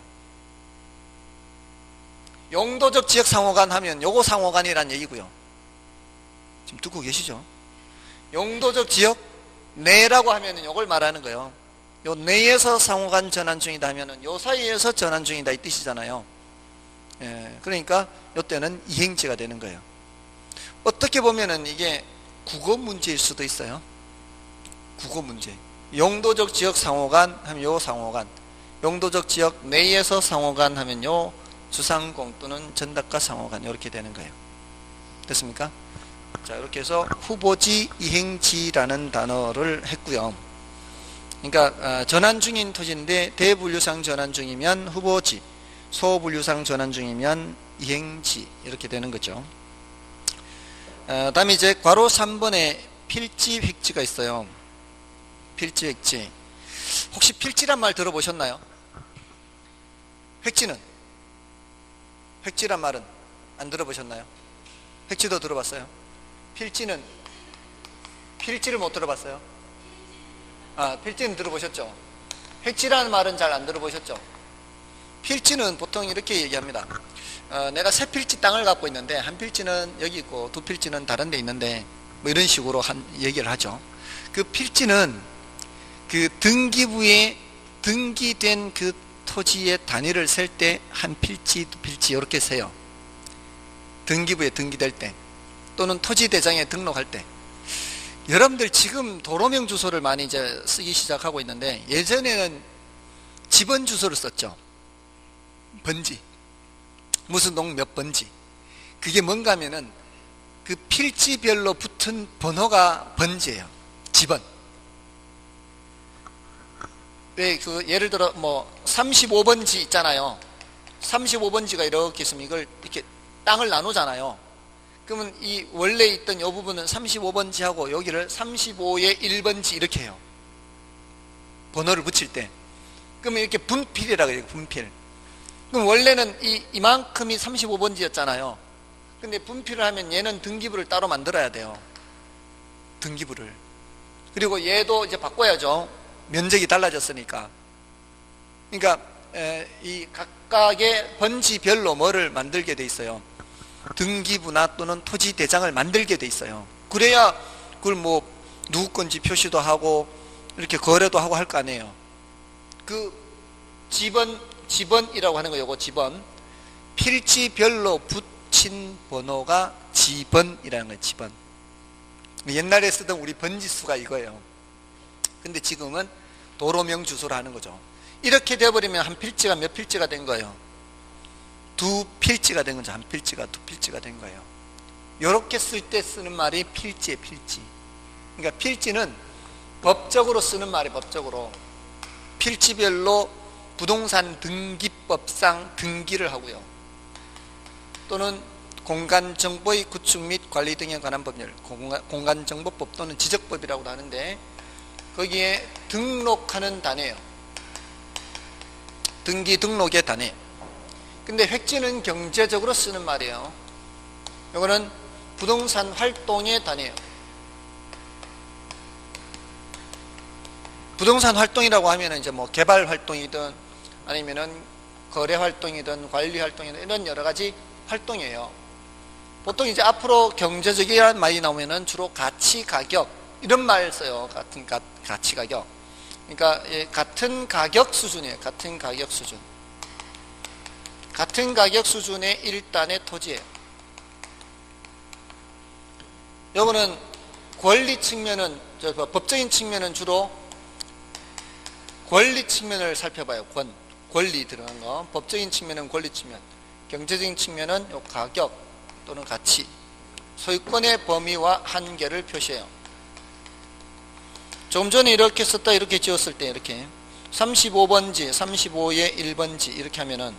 S1: 용도적 지역 상호간 하면 요거 상호간이란 얘기고요. 지금 듣고 계시죠? 용도적 지역 내라고 하면은 요걸 말하는 거예요. 요 내에서 상호간 전환 중이다 하면은 요 사이에서 전환 중이다 이 뜻이잖아요. 그러니까 요때는 이행지가 되는 거예요. 어떻게 보면은 이게 국어 문제일 수도 있어요. 국어 문제. 용도적 지역 상호간 하면 요 상호간, 용도적 지역 내에서 상호간 하면 요 주상공 또는 전답과 상호간 이렇게 되는 거예요. 됐습니까? 자, 이렇게 해서 후보지, 이행지라는 단어를 했고요. 그러니까 전환 중인 토지인데 대분류상 전환 중이면 후보지, 소분류상 전환 중이면 이행지 이렇게 되는 거죠. 다음에 이제 괄호 3번에 필지, 획지가 있어요. 필지, 획지. 혹시 필지란 말 들어보셨나요? 획지는? 획지란 말은 안 들어보셨나요? 획지도 들어봤어요? 필지를 못 들어봤어요? 필지는 들어보셨죠? 획지라는 말은 잘 안 들어보셨죠? 필지는 보통 이렇게 얘기합니다. 내가 세 필지 땅을 갖고 있는데 한 필지는 여기 있고 두 필지는 다른 데 있는데 뭐 이런 식으로 얘기를 하죠. 그 필지는 그 등기부에 등기된 그 토지의 단위를 셀 때 한 필지, 두 필지 이렇게 세요. 등기부에 등기될 때 또는 토지대장에 등록할 때. 여러분들 지금 도로명 주소를 많이 이제 쓰기 시작하고 있는데 예전에는 집원 주소를 썼죠. 번지. 무슨 동 몇 번지. 그게 뭔가 하면은 그 필지별로 붙은 번호가 번지예요. 집원. 왜 그 예를 들어 뭐 35번지 있잖아요. 35번지가 이렇게 있으면 이걸 이렇게 땅을 나누잖아요. 그러면 이 원래 있던 이 부분은 35번지하고 여기를 35의 1번지 이렇게 해요. 번호를 붙일 때. 그러면 이렇게 분필이라고 해요. 분필. 그럼 원래는 이만큼이 35번지였잖아요. 근데 분필을 하면 얘는 등기부를 따로 만들어야 돼요. 등기부를. 그리고 얘도 이제 바꿔야죠. 면적이 달라졌으니까. 그러니까 이 각각의 번지별로 뭐를 만들게 돼 있어요. 등기부나 또는 토지대장을 만들게 돼 있어요. 그래야 그걸 뭐 누구 건지 표시도 하고 이렇게 거래도 하고 할 거 아니에요. 그 집원이라고 하는 거 요거 집원. 필지별로 붙인 번호가 집원이라는 거예요. 집원. 옛날에 쓰던 우리 번지수가 이거예요. 근데 지금은 도로명 주소를 하는 거죠. 이렇게 되어버리면 한 필지가 몇 필지가 된 거예요? 두 필지가 된 거죠. 한 필지가 두 필지가 된 거예요. 이렇게 쓸 때 쓰는 말이 필지예요. 필지. 그러니까 필지는 법적으로 쓰는 말이 법적으로 필지별로 부동산 등기법상 등기를 하고요. 또는 공간정보의 구축 및 관리 등에 관한 법률, 공간정보법 또는 지적법이라고도 하는데 거기에 등록하는 단위예요. 등기 등록의 단위. 근데 획지는 경제적으로 쓰는 말이에요. 이거는 부동산 활동의 단위예요. 부동산 활동이라고 하면은 이제 뭐 개발 활동이든 아니면은 거래 활동이든 관리 활동이든 이런 여러 가지 활동이에요. 보통 이제 앞으로 경제적이라는 말이 나오면은 주로 가치 가격 이런 말 써요. 같은 가치 가격. 그러니까 같은 가격 수준이에요. 같은 가격 수준. 같은 가격 수준의 일단의 토지예요. 요거는 권리 측면은 법적인 측면은 주로 권리 측면을 살펴봐요. 권리 들어간 거. 법적인 측면은 권리 측면. 경제적인 측면은 요 가격 또는 가치. 소유권의 범위와 한계를 표시해요. 조금 전에 이렇게 썼다 이렇게 지었을 때 이렇게 35번지, 35의 1번지 이렇게 하면은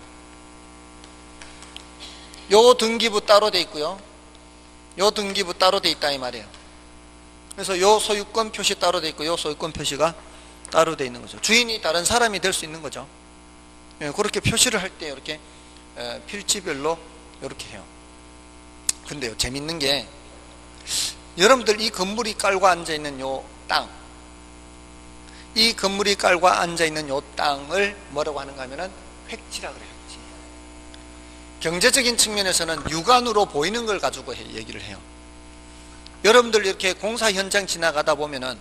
S1: 요 등기부 따로 돼 있고요. 요 등기부 따로 돼 있다 이 말이에요. 그래서 요 소유권 표시 따로 돼 있고 요 소유권 표시가 따로 돼 있는 거죠. 주인이 다른 사람이 될 수 있는 거죠. 그렇게 표시를 할 때 이렇게 필지별로 이렇게 해요. 근데요, 재밌는 게 여러분들 이 건물이 깔고 앉아 있는 요 땅, 이 건물이 깔고 앉아 있는 요 땅을 뭐라고 하는가 하면은 획지라 그래요. 획지. 경제적인 측면에서는 육안으로 보이는 걸 가지고 얘기를 해요. 여러분들 이렇게 공사 현장 지나가다 보면은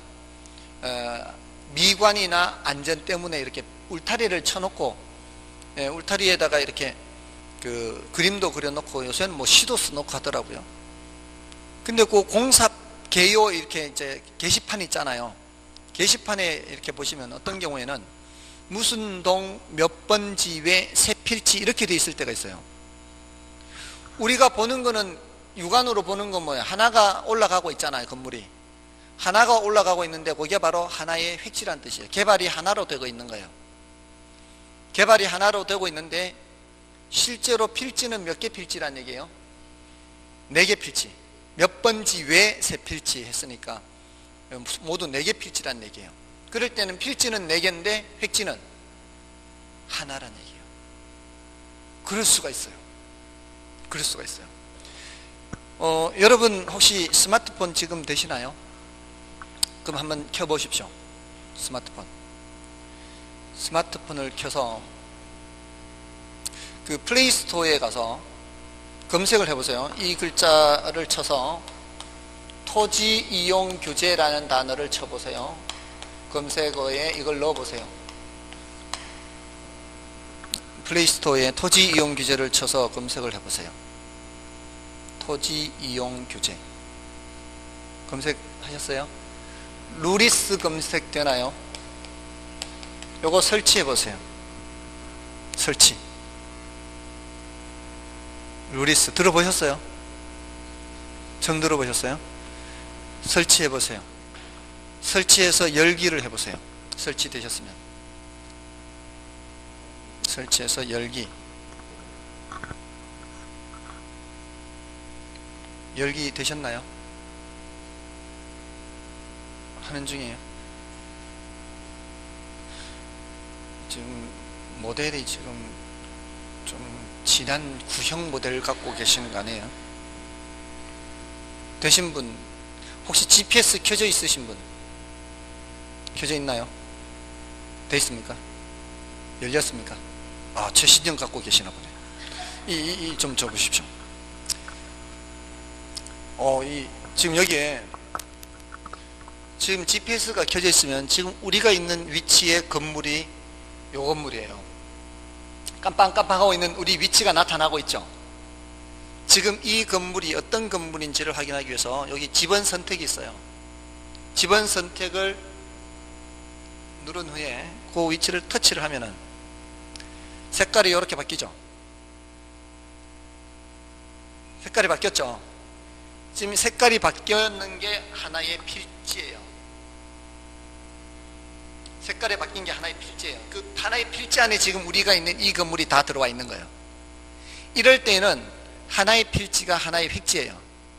S1: 미관이나 안전 때문에 이렇게 울타리를 쳐놓고 울타리에다가 이렇게 그 그림도 그려놓고 요새는 뭐 시도 써놓고 하더라고요. 근데 그 공사 개요 이렇게 이제 게시판 있잖아요. 게시판에 이렇게 보시면 어떤 경우에는 무슨 동 몇 번지 외 세 필지 이렇게 돼 있을 때가 있어요. 우리가 보는 거는 육안으로 보는 건 뭐예요? 하나가 올라가고 있잖아요. 건물이 하나가 올라가고 있는데 그게 바로 하나의 획지란 뜻이에요. 개발이 하나로 되고 있는 거예요. 개발이 하나로 되고 있는데 실제로 필지는 몇 개 필지란 얘기예요? 4개 필지. 몇 번지 외 세 필지 했으니까 모두 4개 필지란 얘기예요. 그럴 때는 필지는 4개인데 획지는 하나란 얘기예요. 그럴 수가 있어요. 그럴 수가 있어요. 여러분 혹시 스마트폰 지금 되시나요? 그럼 한번 켜보십시오. 스마트폰을 켜서 그 플레이스토어에 가서 검색을 해보세요. 이 글자를 쳐서 토지 이용 규제라는 단어를 쳐보세요. 검색어에 이걸 넣어보세요. 플레이스토어에 토지 이용 규제를 쳐서 검색을 해보세요. 토지 이용 규제 검색하셨어요? 루리스 검색되나요? 요거 설치해 보세요. 설치. 루리스 들어보셨어요? 처음 들어보셨어요? 설치해 보세요. 설치해서 열기를 해보세요. 설치되셨으면 설치해서 열기 되셨나요? 하는 중이에요. 지금 모델이 지금 좀 지난 구형 모델 갖고 계시는 거 아니에요? 되신 분 혹시 GPS 켜져 있으신 분 켜져 있나요? 돼 있습니까? 열렸습니까? 아, 최신형 갖고 계시나 보네. 좀 줘보십시오. 지금 여기에 지금 GPS가 켜져 있으면 지금 우리가 있는 위치의 건물이 요 건물이에요. 깜빵깜빵하고 있는 우리 위치가 나타나고 있죠. 지금 이 건물이 어떤 건물인지를 확인하기 위해서 여기 집원 선택이 있어요. 집원 선택을 누른 후에 그 위치를 터치를 하면은 색깔이 이렇게 바뀌죠. 색깔이 바뀌었죠. 지금 색깔이 바뀌었는 게 하나의 필지예요. 색깔이 바뀐 게 하나의 필지예요. 그 하나의 필지 안에 지금 우리가 있는 이 건물이 다 들어와 있는 거예요. 이럴 때는 하나의 필지가 하나의 획지예요.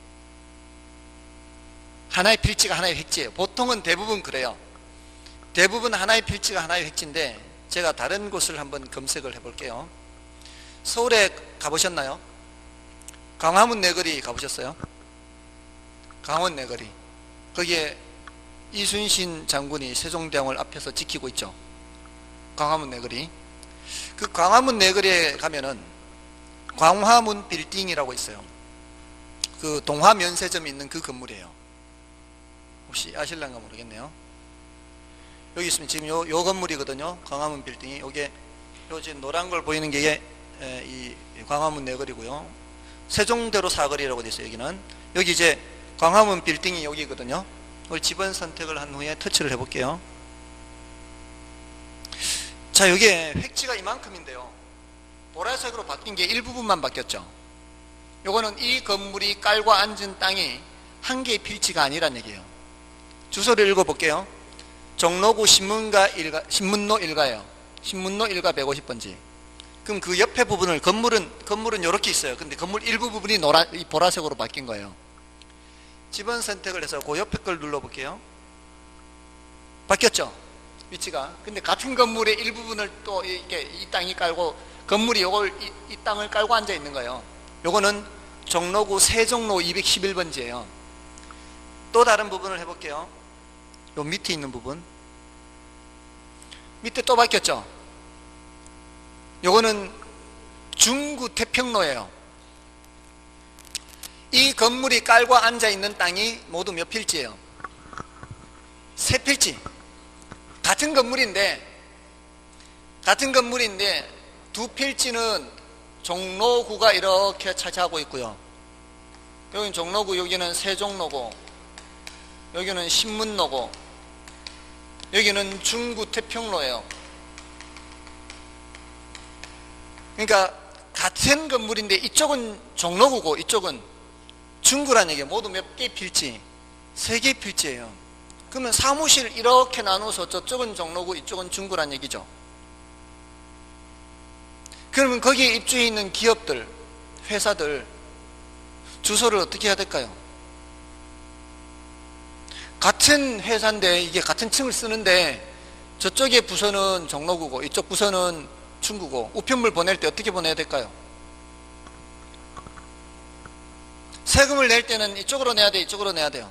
S1: 하나의 필지가 하나의 획지예요. 보통은 대부분 그래요. 대부분 하나의 필지가 하나의 획지인데 제가 다른 곳을 한번 검색을 해볼게요. 서울에 가보셨나요? 광화문 내거리 가보셨어요? 강원 내거리. 거기에 이순신 장군이 세종대왕을 앞에서 지키고 있죠. 광화문 내거리. 그 광화문 내거리에 가면은 광화문 빌딩이라고 있어요. 그 동화면세점이 있는 그 건물이에요. 혹시 아실란가 모르겠네요. 여기 있으면 지금 요 건물이거든요. 광화문 빌딩이. 요게 요 지금 노란 걸 보이는 게 이 광화문 내거리고요. 세종대로 사거리라고 되어 있어요. 여기는. 여기 이제 광화문 빌딩이 여기거든요. 이걸 집원 선택을 한 후에 터치를 해볼게요. 자, 여기에 획지가 이만큼인데요. 보라색으로 바뀐 게 일부분만 바뀌었죠. 요거는 이 건물이 깔고 앉은 땅이 한 개의 필지가 아니란 얘기예요. 주소를 읽어볼게요. 종로구 신문로 1가예요. 신문로 1가 150번지. 그럼 그 옆에 부분을 건물은 이렇게 있어요. 근데 건물 일부 부분이 보라색으로 바뀐 거예요. 집원 선택을 해서 그 옆에 걸 눌러볼게요. 바뀌었죠? 위치가. 근데 같은 건물의 일부분을 또 이렇게 이 땅이 깔고 건물이 이 땅을 깔고 앉아 있는 거예요. 요거는 종로구 세종로 211번지예요. 또 다른 부분을 해볼게요. 요 밑에 있는 부분. 밑에 또 바뀌었죠? 요거는 중구 태평로예요. 이 건물이 깔고 앉아 있는 땅이 모두 몇 필지예요? 3필지. 같은 건물인데 두 필지는 종로구가 이렇게 차지하고 있고요. 여기는 종로구, 여기는 세종로고, 여기는 신문로고, 여기는 중구 태평로예요. 그러니까 같은 건물인데 이쪽은 종로구고 이쪽은 중구란 얘기예요. 모두 몇 개 필지? 3개 필지예요. 그러면 사무실 이렇게 나눠서 저쪽은 종로구 이쪽은 중구란 얘기죠. 그러면 거기에 입주해 있는 기업들, 회사들 주소를 어떻게 해야 될까요? 같은 회사인데 이게 같은 층을 쓰는데 저쪽의 부서는 종로구고 이쪽 부서는 중구고 우편물 보낼 때 어떻게 보내야 될까요? 세금을 낼 때는 이쪽으로 내야 돼, 이쪽으로 내야 돼요.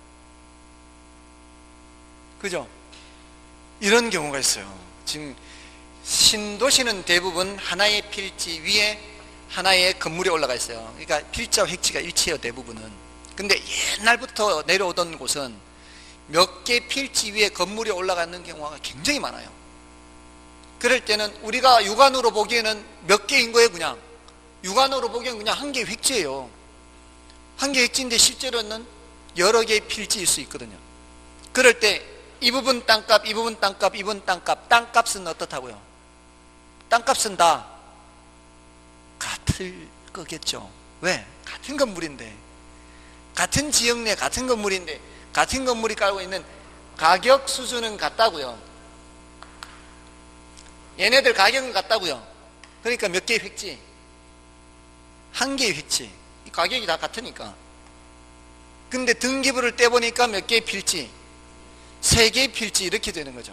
S1: 그죠? 이런 경우가 있어요. 지금 신도시는 대부분 하나의 필지 위에 하나의 건물이 올라가 있어요. 그러니까 필지와 획지가 일치해요, 대부분은. 근데 옛날부터 내려오던 곳은 몇 개 필지 위에 건물이 올라가는 경우가 굉장히 많아요. 그럴 때는 우리가 육안으로 보기에는 몇 개인 거예요, 그냥. 육안으로 보기에는 그냥 한 개의 획지예요. 한 개의 획지인데 실제로는 여러 개의 필지일 수 있거든요. 그럴 때 이 부분 땅값, 이 부분 땅값, 이 부분 땅값, 땅값은 어떻다고요? 땅값은 다 같을 거겠죠. 왜? 같은 건물인데, 같은 지역 내 같은 건물인데, 같은 건물이 깔고 있는 가격 수준은 같다고요. 얘네들 가격은 같다고요. 그러니까 몇 개의 획지? 한 개의 획지. 가격이 다 같으니까. 근데 등기부를 떼보니까 몇 개의 필지? 세 개의 필지, 이렇게 되는 거죠.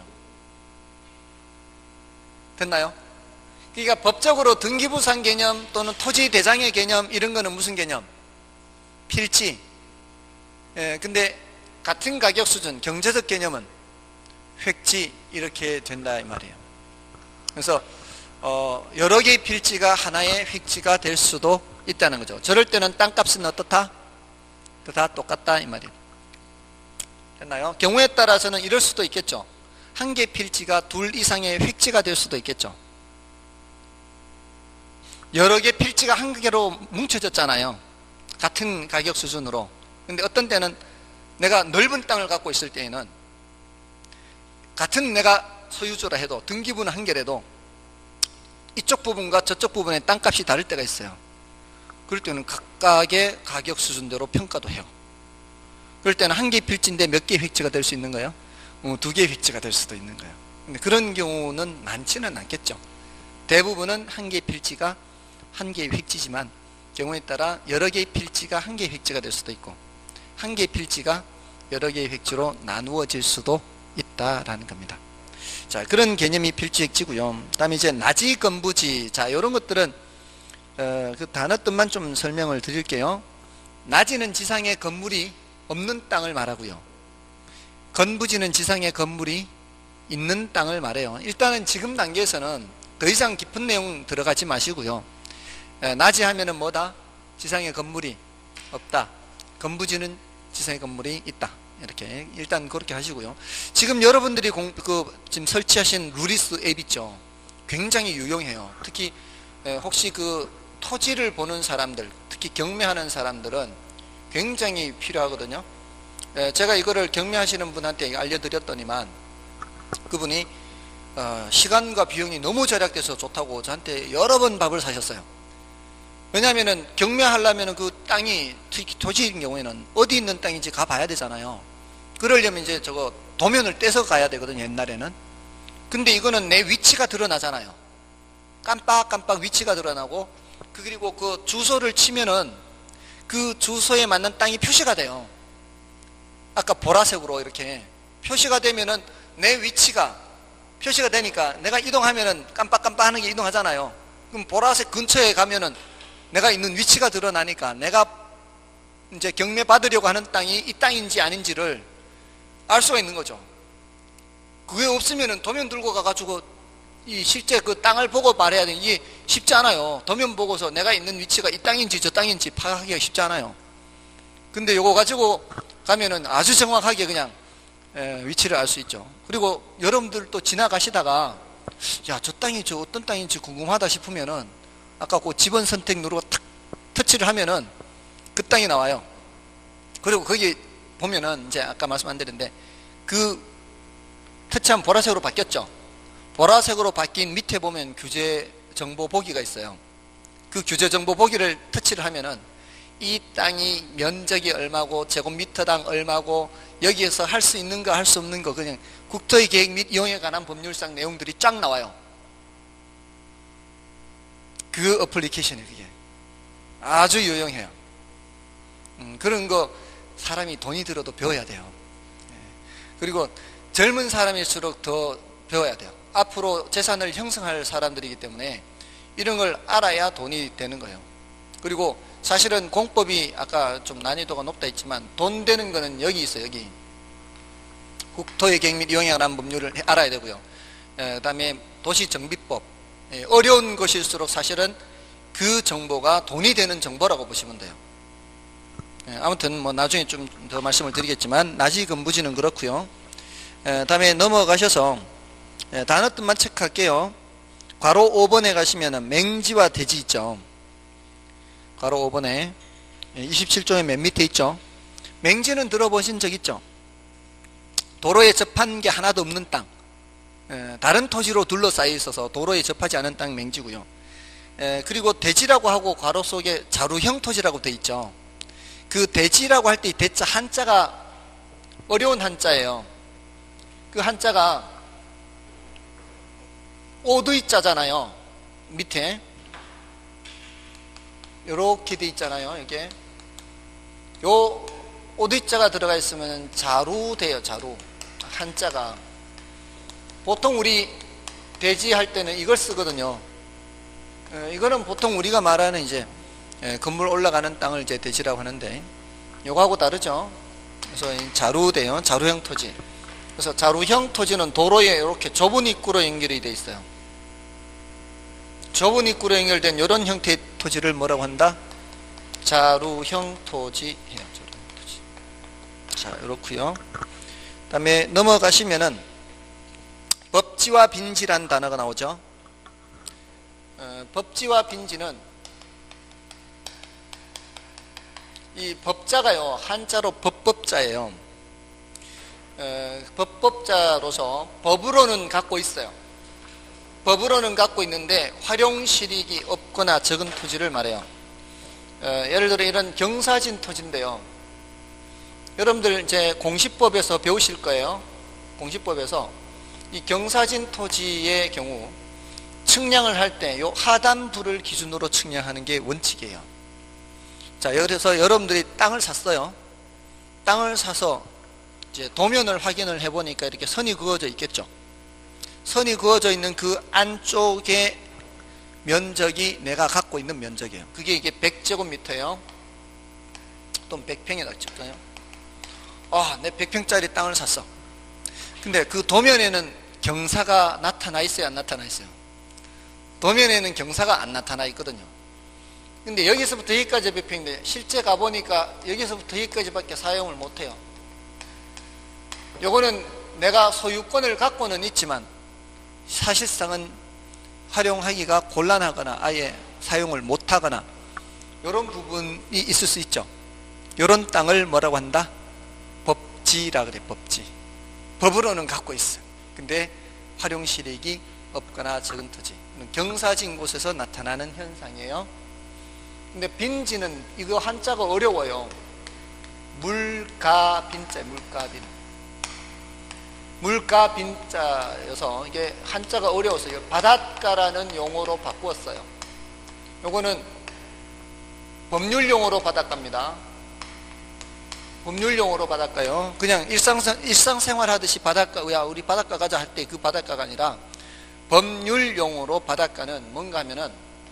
S1: 됐나요? 그러니까 법적으로 등기부상 개념 또는 토지 대장의 개념, 이런 거는 무슨 개념? 필지. 근데 같은 가격 수준, 경제적 개념은 획지, 이렇게 된다 이 말이에요. 그래서 여러 개의 필지가 하나의 획지가 될 수도 있다는 거죠. 저럴 때는 땅값은 어떻다? 다 똑같다 이 말이에요. 됐나요? 경우에 따라서는 이럴 수도 있겠죠. 한 개의 필지가 둘 이상의 획지가 될 수도 있겠죠. 여러 개의 필지가 한 개로 뭉쳐졌잖아요. 같은 가격 수준으로. 근데 어떤 때는 내가 넓은 땅을 갖고 있을 때에는 같은 내가 소유주라 해도, 등기부는 한 개라도 이쪽 부분과 저쪽 부분의 땅값이 다를 때가 있어요. 그럴 때는 각각의 가격 수준대로 평가도 해요. 그럴 때는 한 개의 필지인데 몇 개의 획지가 될 수 있는 거예요? 두 개의 획지가 될 수도 있는 거예요. 근데 그런 경우는 많지는 않겠죠. 대부분은 한 개의 필지가 한 개의 획지지만 경우에 따라 여러 개의 필지가 한 개의 획지가 될 수도 있고, 한 개의 필지가 여러 개의 획지로 나누어질 수도 있다라는 겁니다. 자, 그런 개념이 필지 획지고요. 그다음에 이제 나지 건부지. 자, 이런 것들은 그 단어 뜻만 좀 설명을 드릴게요. 나지는 지상에 건물이 없는 땅을 말하고요. 건부지는 지상에 건물이 있는 땅을 말해요. 일단은 지금 단계에서는 더 이상 깊은 내용 들어가지 마시고요. 나지 하면은 뭐다? 지상에 건물이 없다. 건부지는 지상에 건물이 있다. 이렇게 일단 그렇게 하시고요. 지금 여러분들이 지금 설치하신 루리스 앱 있죠. 굉장히 유용해요. 특히 혹시 그 토지를 보는 사람들, 특히 경매하는 사람들은 굉장히 필요하거든요. 제가 이거를 경매하시는 분한테 알려드렸더니만 그분이 시간과 비용이 너무 절약돼서 좋다고 저한테 여러 번 밥을 사셨어요. 왜냐하면은 경매하려면은 그 땅이, 특히 토지인 경우에는 어디 있는 땅인지 가봐야 되잖아요. 그러려면 이제 저거 도면을 떼서 가야 되거든요, 옛날에는. 근데 이거는 내 위치가 드러나잖아요. 깜빡깜빡 위치가 드러나고, 그리고 그 주소를 치면은 그 주소에 맞는 땅이 표시가 돼요. 아까 보라색으로 이렇게 표시가 되면은 내 위치가 표시가 되니까 내가 이동하면은 깜빡깜빡 하는 게 이동하잖아요. 그럼 보라색 근처에 가면은 내가 있는 위치가 드러나니까 내가 이제 경매 받으려고 하는 땅이 이 땅인지 아닌지를 알 수가 있는 거죠. 그게 없으면은 도면 들고 가가지고 이 실제 그 땅을 보고 말해야 되는, 이게 쉽지 않아요. 도면 보고서 내가 있는 위치가 이 땅인지 저 땅인지 파악하기가 쉽지 않아요. 근데 요거 가지고 가면은 아주 정확하게 그냥 위치를 알 수 있죠. 그리고 여러분들 또 지나가시다가 야, 저 땅이 저 어떤 땅인지 궁금하다 싶으면은 아까 그 지번 선택 누르고 탁 터치를 하면은 그 땅이 나와요. 그리고 거기 보면은 이제 아까 말씀 안 드렸는데 그 터치하면 보라색으로 바뀌었죠. 보라색으로 바뀐 밑에 보면 규제 정보 보기가 있어요. 그 규제 정보 보기를 터치를 하면은 이 땅이 면적이 얼마고 제곱미터당 얼마고 여기에서 할 수 있는 거 할 수 없는 거 그냥 국토의 계획 및 이용에 관한 법률상 내용들이 쫙 나와요. 그 어플리케이션이 그게 아주 유용해요. 그런 거 사람이 돈이 들어도 배워야 돼요. 그리고 젊은 사람일수록 더 배워야 돼요. 앞으로 재산을 형성할 사람들이기 때문에 이런 걸 알아야 돈이 되는 거예요. 그리고 사실은 공법이 아까 좀 난이도가 높다 했지만 돈 되는 거는 여기 있어요. 여기 국토의 객 및 영향을 한 법률을 알아야 되고요. 그 다음에 도시정비법, 어려운 것일수록 사실은 그 정보가 돈이 되는 정보라고 보시면 돼요. 아무튼 뭐 나중에 좀 더 말씀을 드리겠지만 나지금부지는 그렇고요. 다음에 넘어가셔서 단어 뜻만 체크할게요. 괄호 5번에 가시면은 맹지와 대지 있죠. 괄호 5번에 27조의 맨 밑에 있죠. 맹지는 들어보신 적 있죠? 도로에 접한 게 하나도 없는 땅, 다른 토지로 둘러싸여 있어서 도로에 접하지 않은 땅 맹지고요. 그리고 대지라고 하고 괄호 속에 자루형 토지라고 돼 있죠. 그 대지라고 할 때 이 대자 한자가 어려운 한자예요. 그 한자가 오두이자잖아요. 밑에 요렇게 돼 있잖아요. 이게 요 오두이자가 들어가 있으면 자루 돼요. 자루. 한자가 보통 우리 대지 할 때는 이걸 쓰거든요. 이거는 보통 우리가 말하는 이제 건물 올라가는 땅을 이제 대지라고 하는데 요거하고 다르죠. 그래서 자루돼요. 자루형 토지. 그래서 자루형 토지는 도로에 이렇게 좁은 입구로 연결이 돼 있어요. 좁은 입구로 연결된 이런 형태의 토지를 뭐라고 한다? 자루형 토지. 자, 이렇고요. 그다음에 넘어가시면은 법지와 빈지란 단어가 나오죠. 법지와 빈지는 이 법자가요 한자로 법법자예요. 법법자로서 법으로는 갖고 있어요. 법으로는 갖고 있는데 활용실익이 없거나 적은 토지를 말해요. 예를 들어 이런 경사진 토지인데요. 여러분들 이제 공시법에서 배우실 거예요. 공시법에서 이 경사진 토지의 경우 측량을 할 때 요 하단부를 기준으로 측량하는 게 원칙이에요. 자, 그래서 여러분들이 땅을 샀어요. 땅을 사서 이제 도면을 확인을 해보니까 이렇게 선이 그어져 있겠죠. 선이 그어져 있는 그 안쪽의 면적이 내가 갖고 있는 면적이에요. 그게 이게 100제곱미터예요. 또는 100평이라고 쳤어요. 내 100평짜리 땅을 샀어. 근데 그 도면에는 경사가 나타나 있어요, 안 나타나 있어요? 도면에는 경사가 안 나타나 있거든요. 근데 여기서부터 여기까지 100평인데 실제 가보니까 여기서부터 여기까지밖에 사용을 못해요. 요거는 내가 소유권을 갖고는 있지만 사실상은 활용하기가 곤란하거나 아예 사용을 못하거나 이런 부분이 있을 수 있죠. 이런 땅을 뭐라고 한다? 법지라 그래. 법지. 법으로는 갖고 있어. 근데 활용실익이 없거나 적은 토지. 경사진 곳에서 나타나는 현상이에요. 근데 빈지는 이거 한자가 어려워요. 물가빈자, 물가빈. 물가빈자여서 이게 한자가 어려워서 바닷가라는 용어로 바꾸었어요. 요거는 법률용어로 바닷가입니다. 법률용어로 바닷가요. 그냥 일상생활 하듯이 바닷가, 야, 우리 바닷가 가자 할 때 그 바닷가가 아니라 법률용어로 바닷가는 뭔가 하면은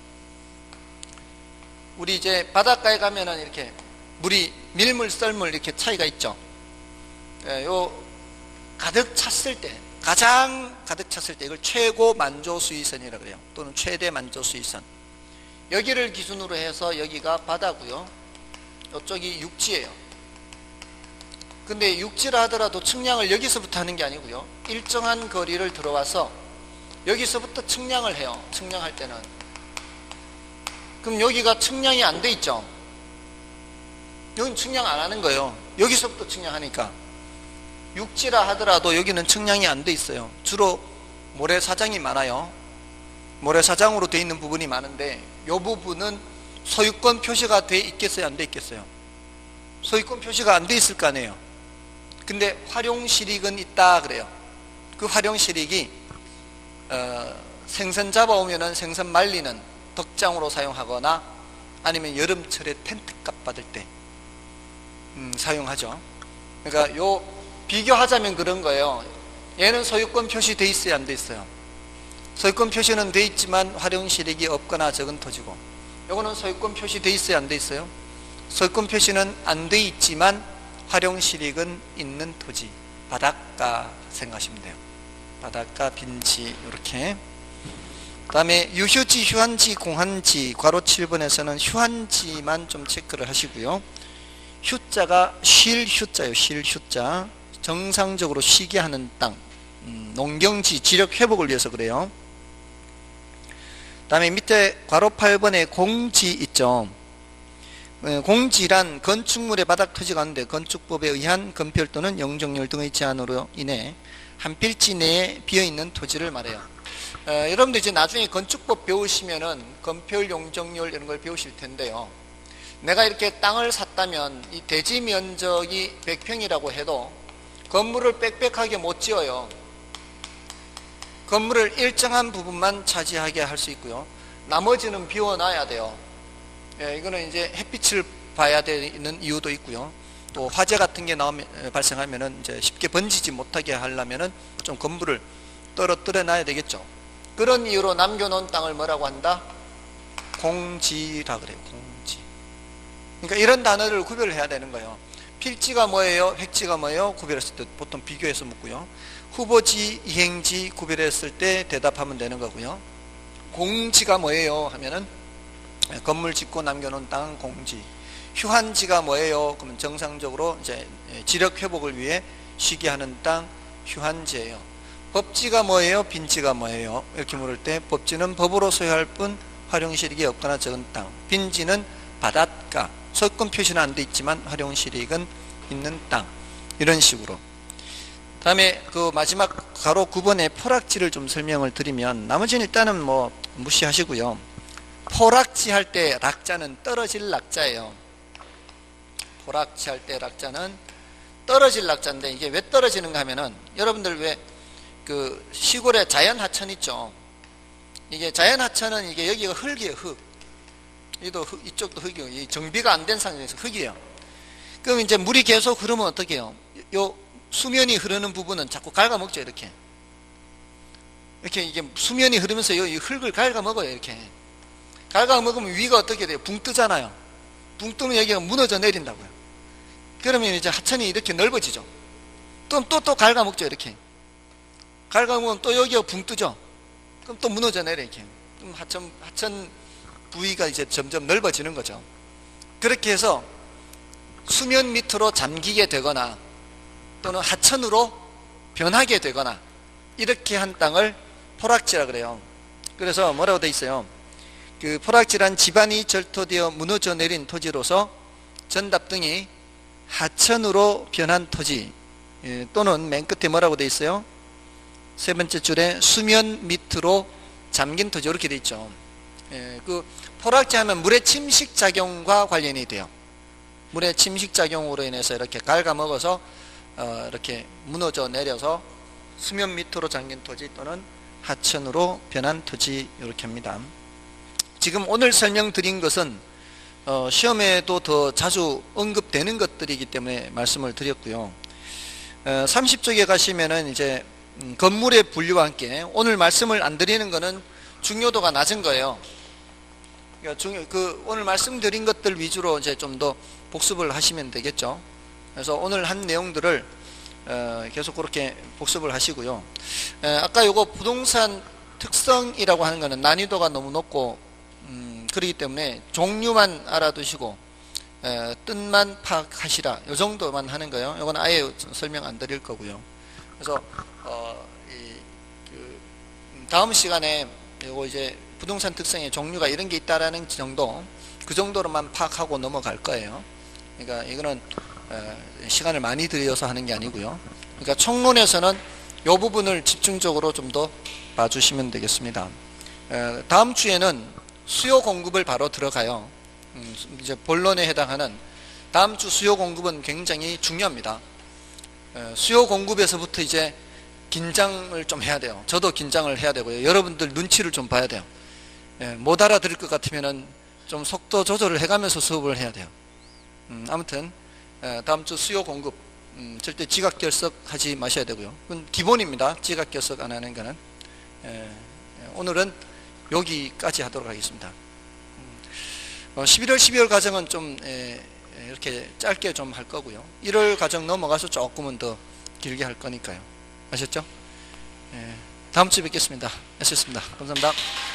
S1: 우리 이제 바닷가에 가면은 이렇게 물이 밀물, 썰물 이렇게 차이가 있죠. 요 가득 찼을 때, 가장 가득 찼을 때 이걸 최고 만조 수위선이라고 그래요. 또는 최대 만조 수위선. 여기를 기준으로 해서 여기가 바다고요. 이쪽이 육지예요. 근데 육지라 하더라도 측량을 여기서부터 하는 게 아니고요. 일정한 거리를 들어와서 여기서부터 측량을 해요. 측량할 때는. 그럼 여기가 측량이 안 돼 있죠. 여기는 측량 안 하는 거예요. 여기서부터 측량하니까. 육지라 하더라도 여기는 측량이 안 돼 있어요. 주로 모래사장이 많아요. 모래사장으로 돼 있는 부분이 많은데 이 부분은 소유권 표시가 돼 있겠어요? 안 돼 있겠어요? 소유권 표시가 안 돼 있을 거 아니에요. 근데 활용실익은 있다 그래요. 그 활용실익이 생선 잡아오면은 생선 말리는 덕장으로 사용하거나 아니면 여름철에 텐트값 받을 때 사용하죠. 그러니까 요 비교하자면 그런 거예요. 얘는 소유권 표시 돼 있어요, 안 돼 있어요? 소유권 표시는 돼 있지만 활용실익이 없거나 적은 토지고, 요거는 소유권 표시 돼 있어요, 안 돼 있어요? 소유권 표시는 안 돼 있지만 활용실익은 있는 토지, 바닷가 생각하시면 돼요. 바닷가, 빈지 이렇게. 그 다음에 유휴지, 휴한지, 공한지 괄호 7번에서는 휴한지만 좀 체크를 하시고요. 휴자가 쉴 휴자예요. 쉴 휴자. 정상적으로 쉬게 하는 땅. 농경지, 지력 회복을 위해서 그래요. 그 다음에 밑에 괄호 8번에 공지 있죠. 공지란 건축물의 바닥 토지 가운데 건축법에 의한 건폐율 또는 영종률 등의 제한으로 인해 한 필지 내에 비어있는 토지를 말해요. 여러분들 이제 나중에 건축법 배우시면은 건폐율, 용적률 이런 걸 배우실 텐데요. 내가 이렇게 땅을 샀다면 이 대지 면적이 100평이라고 해도 건물을 빽빽하게 못 지어요. 건물을 일정한 부분만 차지하게 할 수 있고요. 나머지는 비워놔야 돼요. 이거는 이제 햇빛을 봐야 되는 이유도 있고요. 또 화재 같은 게 발생하면은 이제 쉽게 번지지 못하게 하려면은 좀 건물을 떨어뜨려 놔야 되겠죠. 그런 이유로 남겨놓은 땅을 뭐라고 한다? 공지라 그래요. 공지. 그러니까 이런 단어를 구별해야 되는 거예요. 필지가 뭐예요? 획지가 뭐예요? 구별했을 때 보통 비교해서 묻고요. 후보지, 이행지 구별했을 때 대답하면 되는 거고요. 공지가 뭐예요? 하면은 건물 짓고 남겨놓은 땅은 공지. 휴한지가 뭐예요? 그러면 정상적으로 이제 지력 회복을 위해 쉬게 하는 땅 휴한지예요. 법지가 뭐예요? 빈지가 뭐예요? 이렇게 물을 때 법지는 법으로 소유할 뿐 활용실익이 없거나 적은 땅. 빈지는 바닷가. 소유권 표시는 안 돼 있지만 활용실익은 있는 땅. 이런 식으로. 다음에 그 마지막 가로 9번의 포락지를 좀 설명을 드리면 나머지는 일단은 뭐 무시하시고요. 포락지 할 때 락자는 떨어질 락자예요. 포락지 할 때 락자는 떨어질 락자인데 이게 왜 떨어지는가 하면은 여러분들 왜 그 시골에 자연 하천 있죠. 이게 자연 하천은 이게 여기가 흙이에요. 흙. 이쪽도 흙이고 이 정비가 안 된 상황에서 흙이에요. 그럼 이제 물이 계속 흐르면 어떻게 해요? 요 수면이 흐르는 부분은 자꾸 갉아먹죠. 이렇게 이게 수면이 흐르면서 이 흙을 갉아먹어요. 이렇게 갉아먹으면 위가 어떻게 돼요? 붕 뜨잖아요. 붕 뜨면 여기가 무너져 내린다고요. 그러면 이제 하천이 이렇게 넓어지죠. 또 갉아먹죠. 이렇게 갉아먹으면 또 여기가 붕 뜨죠. 그럼 또 무너져 내려. 이렇게 그럼 하천 부위가 이제 점점 넓어지는 거죠. 그렇게 해서 수면 밑으로 잠기게 되거나 또는 하천으로 변하게 되거나 이렇게 한 땅을 포락지라 그래요. 그래서 뭐라고 돼 있어요? 그 포락지란 지반이 절토되어 무너져 내린 토지로서 전답 등이 하천으로 변한 토지 또는 맨 끝에 뭐라고 돼 있어요? 세 번째 줄에 수면 밑으로 잠긴 토지 이렇게 돼 있죠. 그 포락지 하면 물의 침식 작용과 관련이 돼요. 물의 침식 작용으로 인해서 이렇게 갉아먹어서 이렇게 무너져 내려서 수면 밑으로 잠긴 토지 또는 하천으로 변한 토지 이렇게 합니다. 지금 오늘 설명드린 것은 시험에도 더 자주 언급되는 것들이기 때문에 말씀을 드렸고요. 30쪽에 가시면은 이제 건물의 분류와 함께 오늘 말씀을 안 드리는 것은 중요도가 낮은 거예요. 그러니까 오늘 말씀드린 것들 위주로 이제 좀 더 복습을 하시면 되겠죠. 그래서 오늘 한 내용들을 계속 그렇게 복습을 하시고요. 아까 요거 부동산 특성이라고 하는 거는 난이도가 너무 높고 그렇기 때문에 종류만 알아두시고 뜻만 파악하시라 요 정도만 하는 거예요. 요건 아예 설명 안 드릴 거고요. 그래서 다음 시간에 요거 이제 부동산 특성의 종류가 이런 게 있다라는 정도 그 정도로만 파악하고 넘어갈 거예요. 그러니까 이거는 시간을 많이 들여서 하는 게 아니고요. 그러니까 총론에서는 이 부분을 집중적으로 좀 더 봐주시면 되겠습니다. 다음 주에는 수요 공급을 바로 들어가요. 이제 본론에 해당하는 다음 주 수요 공급은 굉장히 중요합니다. 수요 공급에서부터 이제 긴장을 좀 해야 돼요. 저도 긴장을 해야 되고요. 여러분들 눈치를 좀 봐야 돼요. 못 알아들을 것 같으면은 좀 속도 조절을 해가면서 수업을 해야 돼요. 아무튼 다음 주 수요 공급 절대 지각결석하지 마셔야 되고요. 그건 기본입니다. 지각결석 안 하는 거는. 오늘은 여기까지 하도록 하겠습니다. 11월, 12월 과정은 좀 이렇게 짧게 좀 할 거고요. 1월 과정 넘어가서 조금은 더 길게 할 거니까요. 아셨죠? 다음 주에 뵙겠습니다. 애쓰셨습니다. 감사합니다.